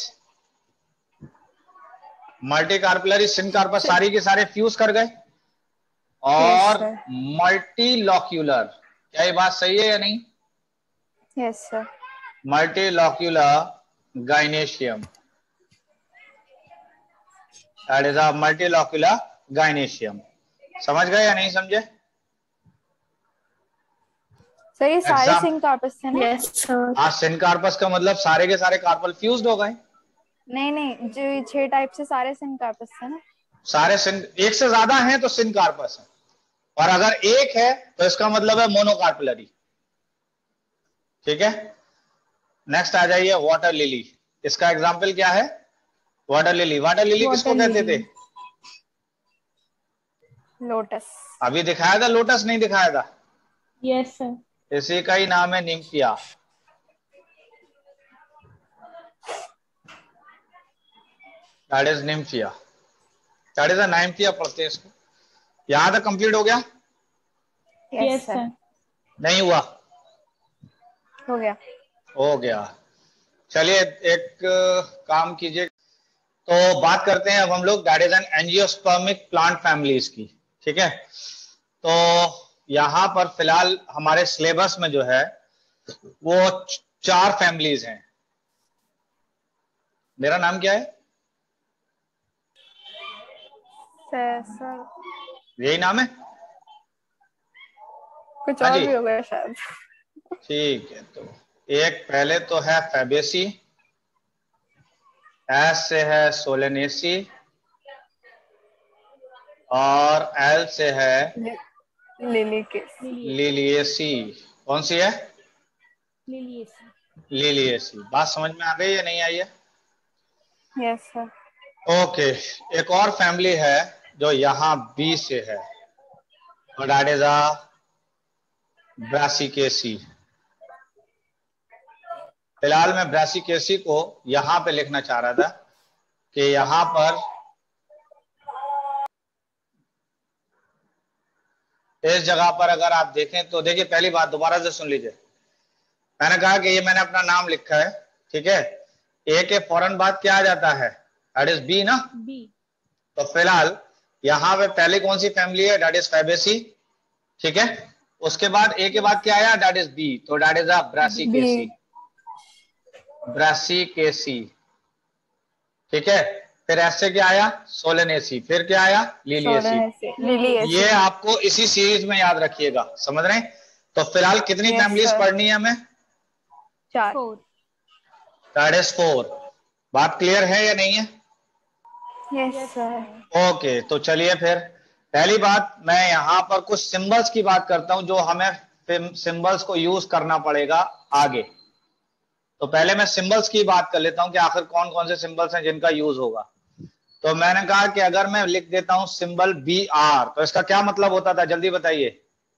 Multicarpellary, syncarpous, सारी के सारे फ्यूज कर गए। और Yes, मल्टीलॉक्यूलर, क्या ये बात सही है या नहीं? Yes sir. Multilocular gynoecium, that is a multilocular gynoecium. समझ गए या नहीं समझे? सर ये सारे Exam- सिनकार्पस थे ना? Yes, sir. हाँ, सिनकार्पस का मतलब सारे के सारे कार्पल फ्यूज्ड हो गए। नहीं नहीं, जो ये छह टाइप से सारे सिनकार्पस थे ना? सारे सिन, एक से ज्यादा हैं तो सिनकार्पस है, और अगर एक है तो इसका मतलब है मोनोकार्पलरी। ठीक है, नेक्स्ट आ जाइए वाटर लिली। इसका एग्जाम्पल क्या है? Water lily. वाटर लिली किसको Water कहते थे? lily. लोटस। अभी दिखाया था लोटस, नहीं दिखाया था? Yes, sir. इसी का ही नाम है Nymphaea. That is Nymphaea, that is a Nymphaea पढ़ते हैं इसको। यहां तक कंप्लीट हो गया? Yes, yes sir. सर। नहीं हुआ? हो गया। हो गया। चलिए एक काम कीजिए, तो बात करते हैं अब हम लोग that is an angiospermic plant families की। ठीक है, तो यहां पर फिलहाल हमारे सिलेबस में जो है वो चार फैमिलीज हैं। मेरा नाम क्या है? सर सर यही नाम है? कुछ हाँ और जी, भी हो गया शायद। ठीक है। तो एक पहले तो है फैबेसी, एस से है सोलेनेसी, और एल से है लिली के। लिलिएसी। कौन सी है? Liliaceae. लिलिएसी। बात समझ में आ गई या नहीं आई है? Yes sir. ओके, एक और फैमिली है जो यहां बी से है, और दैट इज अ ब्रासिकेसी। फिलहाल मैं ब्रासिकेसी को यहां पे लिखना चाह रहा था कि यहां पर इस जगह पर अगर आप देखें तो देखिए, पहली बात दोबारा से सुन लीजिए। मैंने कहा कि ये मैंने अपना नाम लिखा है, ठीक है, ए के फौरन बाद क्या आ जाता है? दैट इज बी ना? B. तो फिलहाल यहां पे पहले कौन सी फैमिली है? That is Fabaceae. ठीक है, उसके बाद ए के बाद क्या आया? दैट इज बी, तो that is a Brassicaceae. Brassicaceae, ठीक है। फिर एस से क्या आया? सोलेनेसी। फिर क्या आया? लिलिएसी। लिली ये आपको इसी सीरीज में याद रखिएगा, समझ रहे हैं? तो फिलहाल कितनी Yes, फैमिलीज sir. पढ़नी है हमें? चार। Four. That is four. बात क्लियर है या नहीं है? Yes sir. ओके, तो चलिए फिर पहली बात, मैं यहां पर कुछ सिंबल्स की बात करता हूं जो हमें सिंबल्स को यूज करना पड़ेगा आगे। तो पहले मैं सिंबल्स की बात कर लेता हूं कि आखिर कौन कौन से सिंबल्स हैं जिनका यूज होगा। तो मैंने कहा कि अगर मैं लिख देता हूं सिंबल बी आर, तो इसका क्या मतलब होता था? जल्दी बताइए।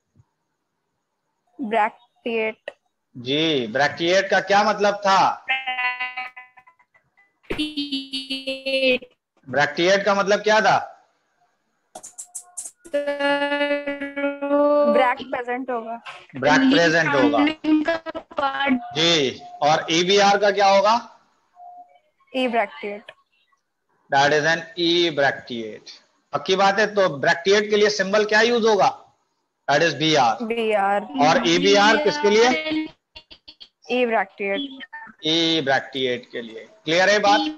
ब्रैक्टिएट। जी, ब्रैकिएट का क्या मतलब था? ब्रैक्टिएट का मतलब क्या था? ब्रैक प्रेजेंट होगा। ब्रैक प्रेजेंट होगा जी। और ईबीआर का क्या होगा? Ebracteate. That is an ebracteate. पक्की बात है। तो ब्रैक्टिएट के लिए सिंबल क्या यूज होगा? That is B R. B R. और ई बी आर किसके लिए? ई ब्रैक्टिएट। ई ब्रैक्टिएट के लिए। क्लियर है बात?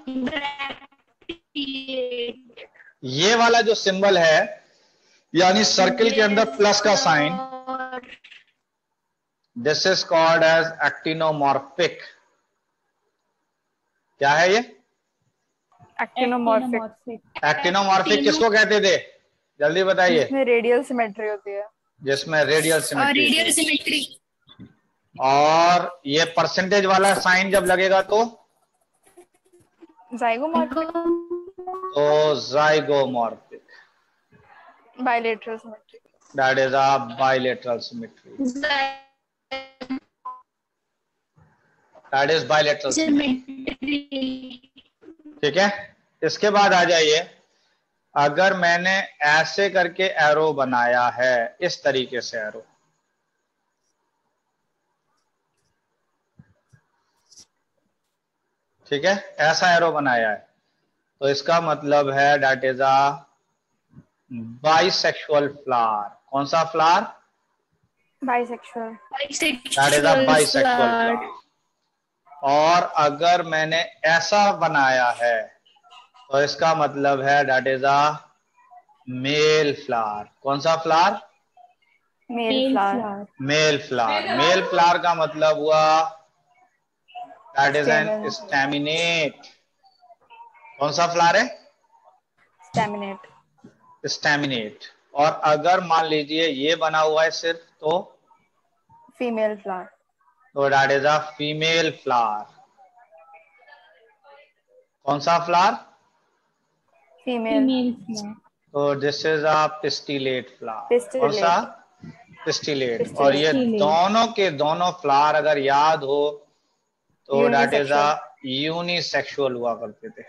ये वाला जो सिंबल है यानी सर्किल के अंदर प्लस का sign, this is called as actinomorphic. क्या है ये? एक्टिनोमॉर्फिक। एक्टिनोमॉर्फिक किसको कहते थे? जल्दी बताइए। जिसमें रेडियल सिमेट्री होती है। जिसमें रेडियल सिमेट्री। Radial symmetry. और ये परसेंटेज वाला साइन जब लगेगा तो जाइगोमॉर्फिक। तो zygomorphic. Bilateral symmetry. That is a bilateral symmetry. That is bilateral symmetry. ठीक है। इसके बाद आ जाइए, अगर मैंने ऐसे करके एरो बनाया है, इस तरीके से एरो, ठीक है, ऐसा एरो बनाया है, तो इसका मतलब है that is a bisexual flower. कौन सा flower? Bisexual. That is a bisexual flower. और अगर मैंने ऐसा बनाया है तो इसका मतलब है that is a male flower. कौन सा flower? Male flower. Male flower. Male flower का मतलब हुआ that is an Stamen. Staminate. कौन सा फ्लावर है? स्टैमिनेट। स्टैमिनेट। और अगर मान लीजिए ये बना हुआ है सिर्फ, तो फीमेल फ्लावर। तो that is a female flower. कौन सा फ्लावर? फीमेल। तो this is a pistillate flower. कौन सा? पिस्टिलेट। पिस्टिलेट। और ये दोनों के दोनों फ्लावर अगर याद हो तो दैट इज अ यूनिसेक्सुअल हुआ करते थे।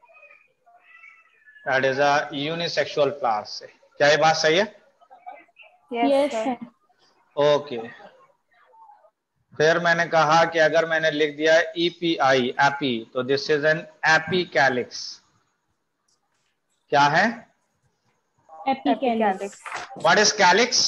That is a unisexual flower से। क्या ये बात सही है? Yes sir. ओके। फिर मैंने कहा कि अगर मैंने लिख दिया ईपीआई, एपी, तो दिस इज एन एपिकैलिक्स। क्या है? Epicalyx. What is calyx?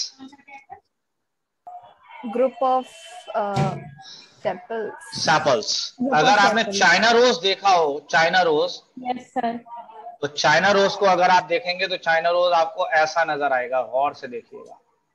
Group of sepals. Sepals. अगर आपने चाइना रोज देखा हो, चाइना रोज, यस सर। तो चाइना रोज को अगर आप देखेंगे तो चाइना रोज आपको ऐसा नजर आएगा। गौर से देखिएगा।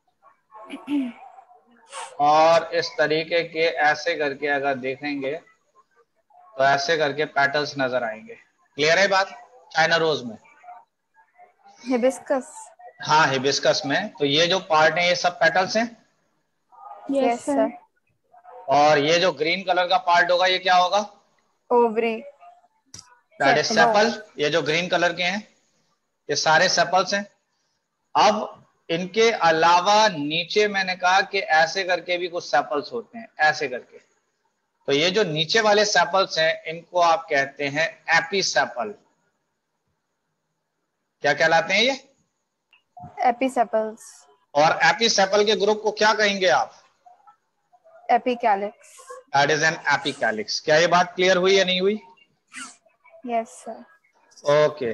और इस तरीके के ऐसे करके अगर देखेंगे तो ऐसे करके पैटर्न्स नजर आएंगे। क्लियर है बात? चाइना रोज में। हिबिस्कस। हाँ, हिबिस्कस में तो ये जो पार्ट है ये सब पेटल्स हैं। Yes sir. और ये जो ग्रीन कलर का पार्ट होगा ये क्या होगा? ओवरी। That is sepal. ये जो ग्रीन कलर के हैं ये सारे सेपल्स हैं। अब इनके अलावा नीचे मैंने कहा कि ऐसे करके भी कुछ सेपल्स होते हैं, ऐसे करके। तो ये जो नीचे वाले सेपल्स हैं इनको आप कहते हैं एपीसेपल। क्या कहलाते हैं ये? एपिसेपल्स। और एपीसेपल के ग्रुप को क्या कहेंगे आप? Epicalyx. That is an epicalyx. क्या ये बात क्लियर हुई या नहीं हुई? Yes sir. ओके।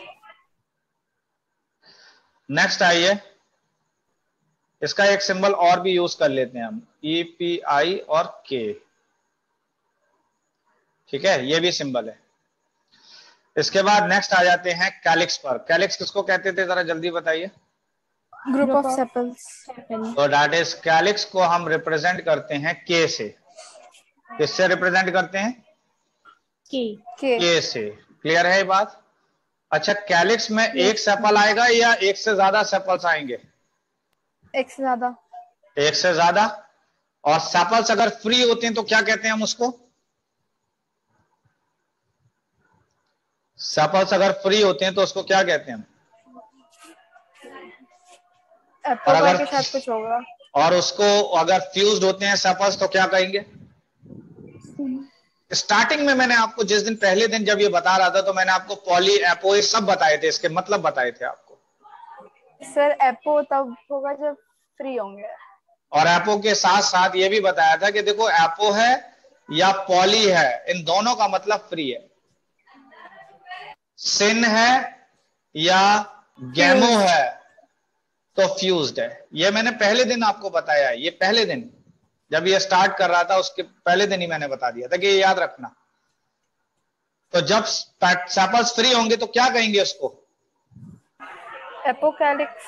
नेक्स्ट आइए, इसका एक सिंबल और भी यूज कर लेते हैं हम, ई पी आई और के। ठीक है, ये भी सिंबल है। इसके बाद नेक्स्ट आ जाते हैं कैलिक्स पर। कैलिक्स किसको कहते थे, जरा जल्दी बताइए। Group of sepals. तो दैट इज कैलिक्स को हम रिप्रेजेंट करते हैं के से। किससे रिप्रेजेंट करते हैं? के। के से। क्लियर है ये बात? अच्छा, कैलिक्स में एक सेपल आएगा या एक से ज्यादा सेपल्स आएंगे? एक से ज्यादा। एक से ज्यादा। और सेपल्स अगर फ्री होते हैं तो क्या कहते हैं हम उसको? सेपल्स अगर फ्री होते हैं तो उसको क्या कहते हैं हम? और अगर के साथ कुछ होगा। और उसको अगर फ्यूज्ड होते हैं सेपल्स तो क्या कहेंगे? स्टार्टिंग में मैंने आपको जिस दिन पहले दिन जब ये बता रहा था तो मैंने आपको पॉली एपो ये सब बताए थे, इसके मतलब बताए थे आपको। सर एपो तब होगा जब फ्री होंगे। और एपो के साथ साथ ये भी बताया था कि देखो एपो है या पॉली है, इन दोनों का मतलब फ्री है। सिन है या गैमो है, तो फ्यूज्ड है। ये मैंने पहले दिन आपको बताया है, ये पहले दिन जब ये स्टार्ट कर रहा था उसके पहले दिन ही मैंने बता दिया था कि ये याद रखना। तो जब सेपल्स फ्री होंगे तो क्या कहेंगे उसको? Apocalypse.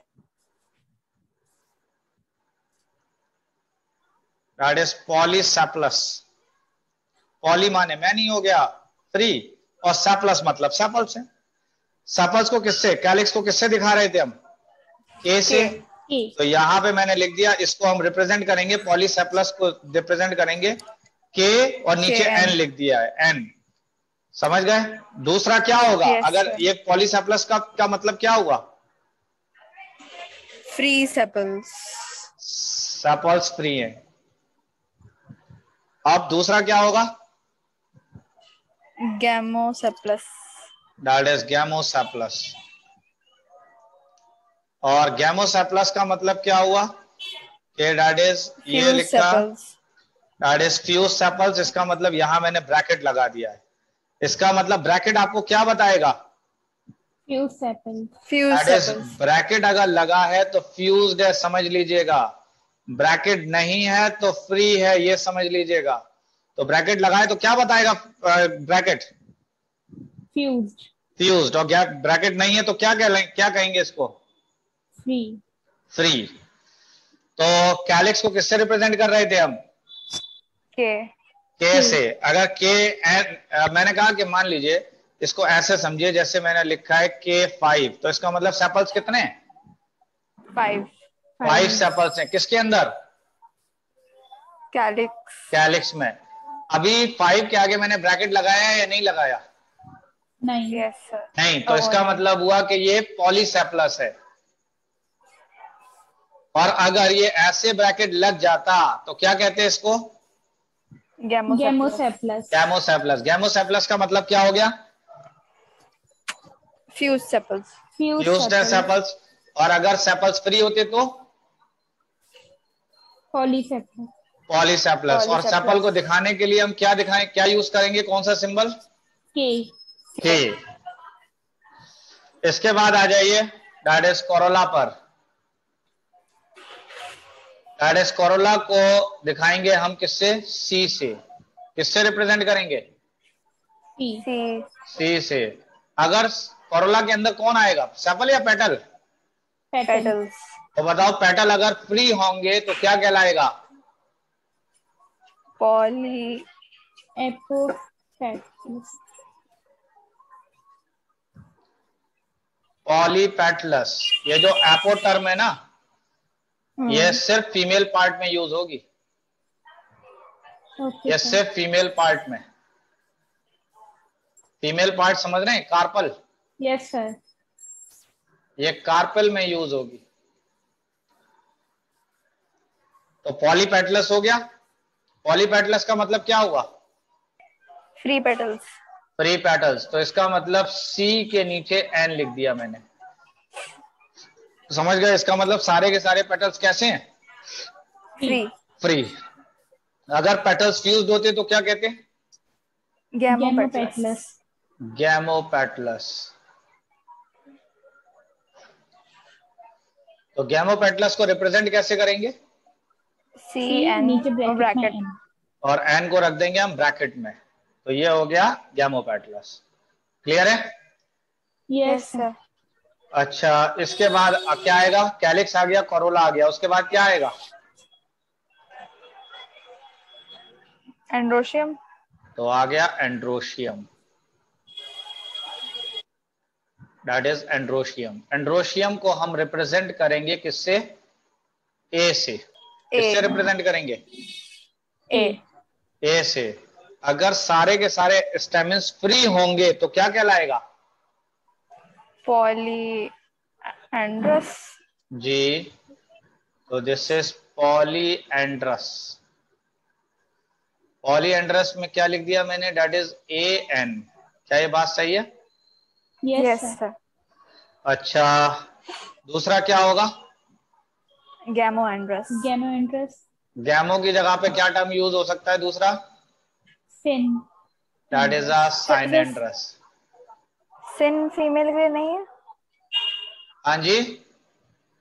That is polysepalous. Poly माने मैनी हो गया, फ्री, और सेपलस मतलब सेपल्स है। सेपल्स को किससे, कैलिक्स को किससे दिखा रहे थे हम? के से। ए तो यहां पे मैंने लिख दिया, इसको हम रिप्रेजेंट करेंगे, पॉलीसेपलस को रिप्रेजेंट करेंगे के, और नीचे K, N। एन लिख दिया है, एन। समझ गए? दूसरा क्या होगा? Yes, अगर sir। ये पॉलीसेपलस का क्या मतलब क्या हुआ? Free sepals. सेपल्स फ्री है। अब दूसरा क्या होगा? गैमोसेप्लस। That is gamosepalous. और गैमोसेपलस का मतलब क्या हुआ? कि दैट इज ये फ्यूज लिखा, sepals. That is fuse sepals. इसका मतलब यहां मैंने ब्रैकेट लगा दिया है। इसका मतलब ब्रैकेट आपको क्या बताएगा? Fuse sepal fuse that is sepals. Bracket अगर लगा है तो फ्यूज्ड है, समझ लीजिएगा। ब्रैकेट नहीं है तो फ्री है, ये समझ लीजिएगा। तो ब्रैकेट लगाए तो क्या बताएगा ब्रैकेट? Fuse fused. और ब्रैकेट नहीं है तो क्या कह क्या कहेंगे इसको? Free free. तो कैलिक्स को किससे रिप्रेजेंट कर रहे थे हम? के। के से। अगर के एन, मैंने कहा कि मान लीजिए इसको ऐसे समझिए जैसे मैंने लिखा है के फाइव, तो इसका मतलब सेपल्स कितने? फाइव। फाइव सेपल्स हैं। किसके अंदर? कैलिक्स। कैलिक्स में। अभी फाइव के आगे मैंने ब्रैकेट लगाया है या नहीं लगाया? नहीं यस सर। नहीं। तो इसका मतलब हुआ कि ये पॉलीसेपलस है। और अगर ये ऐसे ब्रैकेट लग जाता तो क्या कहते हैं इसको? गैमोसेप्लस। गैमोसेप्लस गैमोसेपलस। गैमोसेपलस का मतलब क्या हो गया? Fuse sepals. फ्यूज फ्यूज्ड है सेपल्स सेपल्स। और अगर सेपल्स फ्री होते तो पॉलीसेपलस पॉलीसेपलस। और सेपल को दिखाने के लिए हम क्या दिखाएं, क्या यूज करेंगे, कौन सा सिंबल? के के। इसके बाद आ जाइए डायडेस कोरोला पर। डायडेस कोरोला को दिखाएंगे हम किससे? सी से। किससे रिप्रेजेंट करेंगे? सी सी। सी से। अगर कोरोला के अंदर कौन आएगा, सेपल या पेटल? Petal petals. तो बताओ, पेटल अगर फ्री होंगे तो क्या कहलाएगा? Poly apopetalous polypetalous. ये जो एपो टर्म है ना, ये सिर्फ फीमेल पार्ट में यूज होगी। ओके ये सर सिर्फ फीमेल पार्ट में। फीमेल पार्ट समझ रहे हैं? कार्पल। यस सर ये कार्पल में यूज होगी। तो पॉलीपेटलस हो गया। पॉलीपेटलस का मतलब क्या हुआ? Free petals. Free petals. तो इसका मतलब सी के नीचे एन लिख दिया मैंने। तो समझ गए? इसका मतलब सारे के सारे पेटल्स कैसे हैं? फ्री। फ्री। अगर पेटल्स फ्यूज्ड होते तो क्या कहते? गैमोपेटल्स। Gamopetalous gamopetalous. तो गैमोपेटलस को रिप्रेजेंट कैसे करेंगे? सी सी एन नीचे और ब्रैकेट में ब्रैकेट। एन और एन को रख देंगे हम ब्रैकेट में। तो ये हो गया गैमोपेटलस। क्लियर है? Yes yes sir sir. अच्छा, इसके बाद क्या आएगा? कैलिक्स आ गया, कोरोला आ गया। उसके बाद क्या आएगा? एंड्रोशियम। तो आ गया androecium. That is androecium. Androecium को हम रिप्रेजेंट करेंगे किससे? ए से। ए। किससे रिप्रेजेंट करेंगे? ए ए से। अगर सारे के सारे स्टेमिन्स फ्री होंगे तो क्या कहलाएगा? Polyandrous. जी। तो दिस इज पॉलीएंड्रस। पॉलीएंड्रस में क्या लिख दिया मैंने? That is A N. क्या ये बात सही है? Yes yes sir sir. अच्छा, दूसरा क्या होगा? गैमो एंड्रस। गैमो इंट्रस गैमो की जगह पे क्या टर्म यूज हो सकता है दूसरा? Syn that is a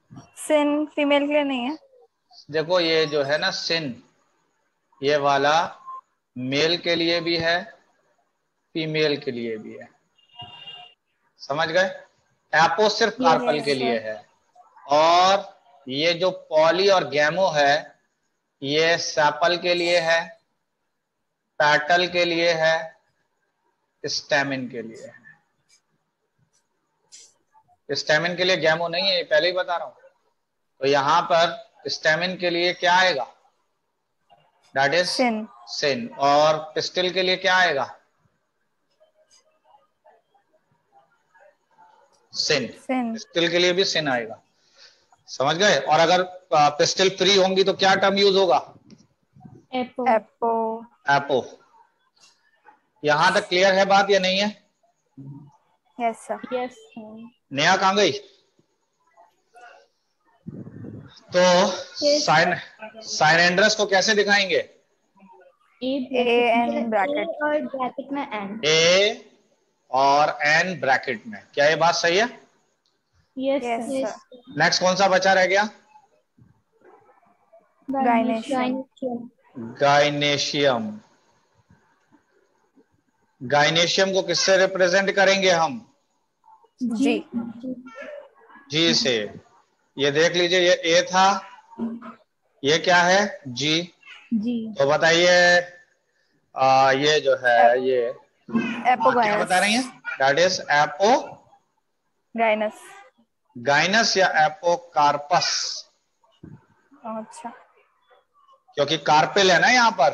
syn female के लिए नहीं है। देखो ये जो है ना सिन, ये वाला मेल के लिए भी है, फीमेल के लिए भी है। समझ गए? एपो सिर्फ यस कार्पल के यस लिए सर। है, और ये जो पॉली और गैमो है ये सैपल के लिए है, पैटल के लिए है, स्टेमिन के लिए है। स्टेमिन के लिए गैमो नहीं है, ये पहले ही बता रहा हूं। तो यहां पर स्टेमिन के लिए क्या आएगा? That is syn. सिन। और पिस्टिल के लिए क्या आएगा? सिन। सिन। पिस्टिल के लिए भी सिन आएगा। समझ गए? और अगर पिस्टिल फ्री होंगी तो क्या टर्म यूज होगा? एपो। एपो। एपो। यहां तक क्लियर है बात या नहीं है? Yes sir. यस नेहा कहां गई? तो यस। साइन साइनेंड्रस को कैसे दिखाएंगे? A A bracket N bracket. और ब्रैकेट में एन। ए और एन ब्रैकेट में। क्या ये बात सही है? Yes yes sir. Sir. Next कौन सा बचा रह गया? गाइनेशियम। गाइनेशियम। गाइनेशियम को किससे रिप्रेजेंट करेंगे हम? जी। जी से। ये देख लीजिए, ये ए था, ये क्या है? जी। जी। तो बताइए, आ, ये जो है ये आ, क्या एपोगाइनस। बता रही हैं? That is apogynous. Gynous या एपोकार्पस, अच्छा। क्योंकि कार्पेल है ना यहां पर।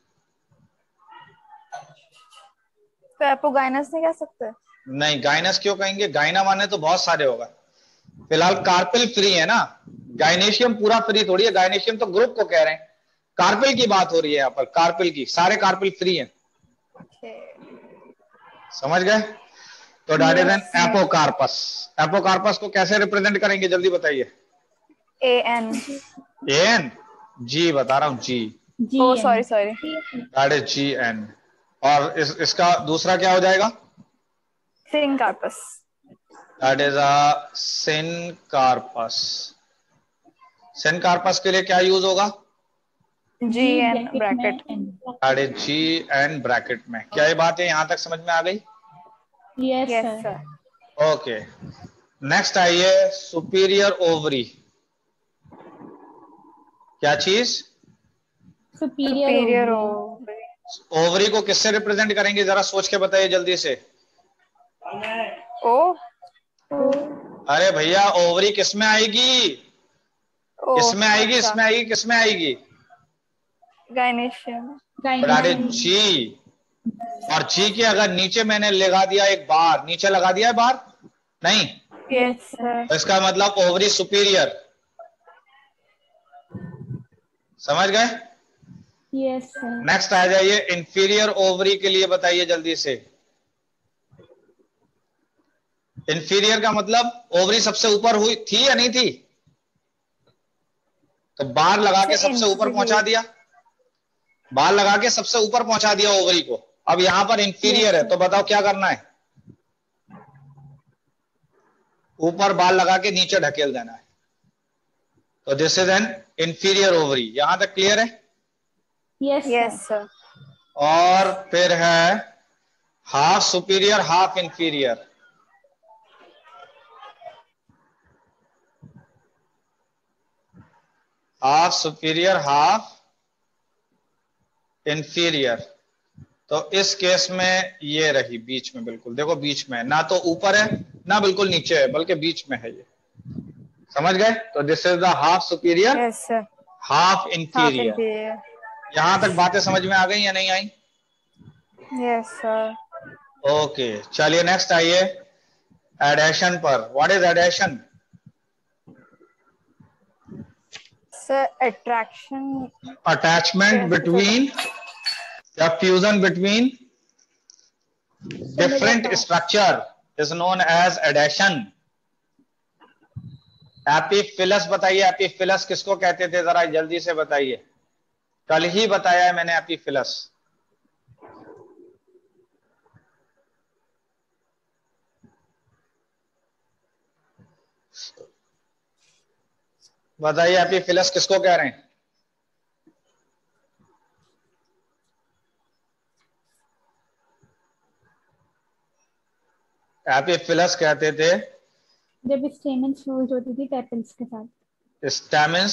तो एपोगाइनस नहीं कह सकते? नहीं, गाइनस क्यों कहेंगे? गाइना माने तो बहुत सारे होगा। फिलहाल कार्पेल फ्री है ना, गाइनेशियम पूरा फ्री थोड़ी है। गाइनेशियम तो ग्रुप को कह रहे हैं, कार्पेल की बात हो रही है यहाँ पर, कार्पेल की। सारे कार्पेल फ्री हैं। समझ गए? तो that is an apocarpous. Apocarpous को कैसे रिप्रेजेंट करेंगे जल्दी बताइए? A N. एन। जी बता रहा हूं, जी। G O N. Sorry sorry. That is G N. और इस, इसका दूसरा क्या हो जाएगा? Syncarpous. That is a syncarpous. Syncarpous के लिए क्या यूज होगा? जी जी एन ब्रैकेट में bracket. N. That is G N bracket में। क्या ये बात है यहां तक समझ में आ गई? Yes yes sir. Sir. Okay. Next आइए, सुपीरियर ओवरी। क्या चीज? Superior superior ovary. Ovary. Ovary को किससे रिप्रेजेंट करेंगे? जरा सोच के बताइए जल्दी से। ओ। अरे भैया, ओवरी किसमें आएगी? ओ किसमें आएगी? अच्छा। इसमें आएगी? किसमें आएगी? गाइनेशियम। अरे गाइनेशियम। जी। और जी के अगर नीचे मैंने लगा दिया एक बार, नीचे लगा दिया है बार, नहीं, यस यस सर। सर। तो इसका मतलब ओवरी सुपीरियर। समझ गए? Yes sir. नेक्स्ट आ जाइए, इंफीरियर ओवरी के लिए बताइए जल्दी से। इंफीरियर का मतलब ओवरी सबसे ऊपर हुई थी या नहीं थी? तो बार लगा के सबसे ऊपर पहुंचा दिया, बार लगा के सबसे ऊपर पहुंचा दिया ओवरी को। अब यहां पर इंफीरियर है, तो बताओ क्या करना है? ऊपर बाल लगा के नीचे ढकेल देना है। तो this is an inferior ovary. यहां तक क्लियर है? Yes yes sir. सर। और फिर है half superior half inferior. Half superior half inferior. तो इस केस में ये रही बीच में, बिल्कुल देखो बीच में, ना तो ऊपर है ना बिल्कुल नीचे है, बल्कि बीच में है ये। समझ गए? तो this is the half superior yes sir. Half half inferior. Inferior. यहां तक बातें समझ में आ गई या नहीं आई? Yes sir. ओके, चलिए नेक्स्ट आइए एडेशन पर। What is adhesion? Sir attraction. Attachment कुछ होता बिटवीन या fusion between similar different part. Structure is known as adhesion. Epiphyllous बताइए, एपीफिलस किसको कहते थे? जरा जल्दी से बताइए। कल ही बताया है मैंने एपीफिलस। बताइए एपिफिलस किसको कह रहे हैं? एपिफिलस कहते थे जब स्टेमन्स फ्यूज होती थी टेपल्स के साथ। स्टेमन्स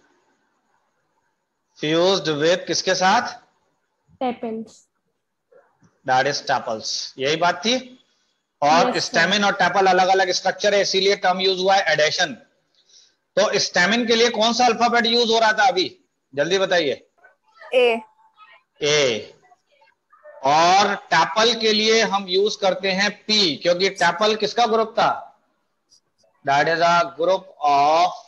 फ्यूज्ड विद किसके साथ? टेपल्स। दैट इज टैपल्स, यही बात थी। और Yes, स्टेमिन और टैपल अलग अलग स्ट्रक्चर है, इसीलिए टर्म यूज हुआ है एडेशन। तो स्टेमिन के लिए कौन सा अल्फाबेट यूज हो रहा था अभी, जल्दी बताइए? ए। ए। और टैपल के लिए हम यूज करते हैं पी, क्योंकि टैपल किसका ग्रुप था? That is a group of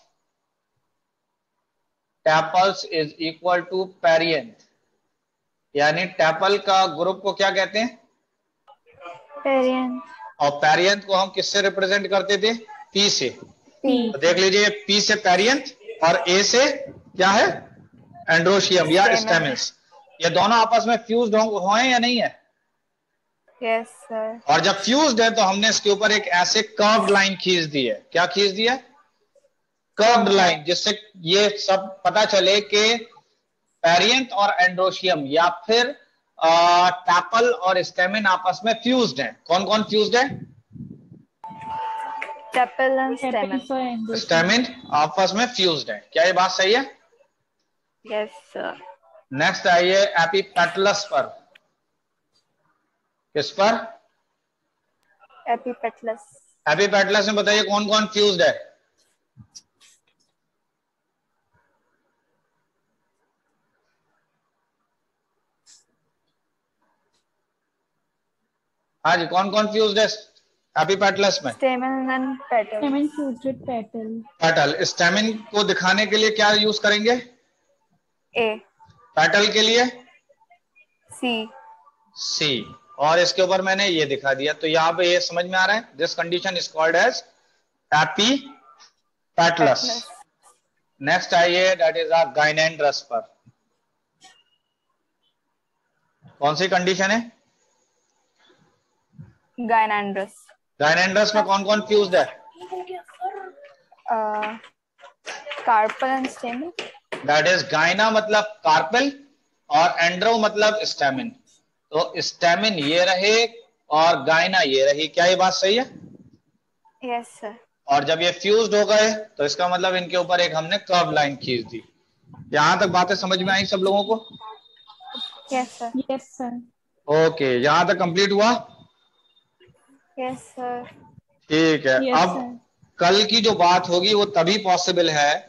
tepals is equal to perianth, यानी टैपल का ग्रुप को क्या कहते हैं? पेरियंथ। और पेरियंथ को हम किससे रिप्रेजेंट करते थे? पी से। पी। तो देख लीजिए, पी से पेरियंथ और ए से क्या है? एंड्रोशियम या स्टेमिन्स। ये दोनों आपस में फ्यूज्ड हुए या नहीं है? Yes sir. और जब फ्यूज्ड है तो हमने इसके ऊपर एक ऐसे कर्व्ड लाइन खींच दी है। क्या खींच दी है? कर्व्ड लाइन, जिससे ये सब पता चले कि पेरियंथ और एंड्रोशियम या फिर टैपल और स्टेमिन आपस में फ्यूज्ड हैं। कौन कौन फ्यूज्ड है? Tepal and stamen. Tepals और endocytes। स्टेमिन आपस में फ्यूज्ड है। क्या ये बात सही है? Yes sir. नेक्स्ट आइए एपिपेटलस पर। किस पर? एपिपेटलस। एपिपेटलस में बताइए कौन कौन फ्यूज्ड है? हाँ जी, कौन कौन फ्यूज्ड है एपिपेटलस में? Stamen and petal. Stamen fused with petal। Petal. Stamen को दिखाने के लिए क्या यूज करेंगे? ए। पेटल के लिए सी। सी। और इसके ऊपर मैंने ये दिखा दिया, तो यहां पे ये समझ में आ रहा है, this condition is called as epipetalous. Next आइए, दैट इज अ गाइनेंड्रस पर। कौन सी कंडीशन है? गाइनेंड्रस। गाइनेंड्रस में कौन कौन फ्यूज्ड है? Carpel and stamen. That is gyna मतलब कार्पेल और एंड्रो मतलब स्टेमिन। तो स्टेमिन ये रहे और गाइना ये रही। क्या ये बात सही है? Yes sir. और जब ये फ्यूज्ड हो गए तो इसका मतलब इनके ऊपर एक हमने कर्व लाइन खींच दी। यहां तक बातें समझ में आई सब लोगों को? Yes sir. Yes sir। Okay, यहां तक कंप्लीट हुआ? Yes sir. ठीक है। Yes अब sir। कल की जो बात होगी वो तभी पॉसिबल है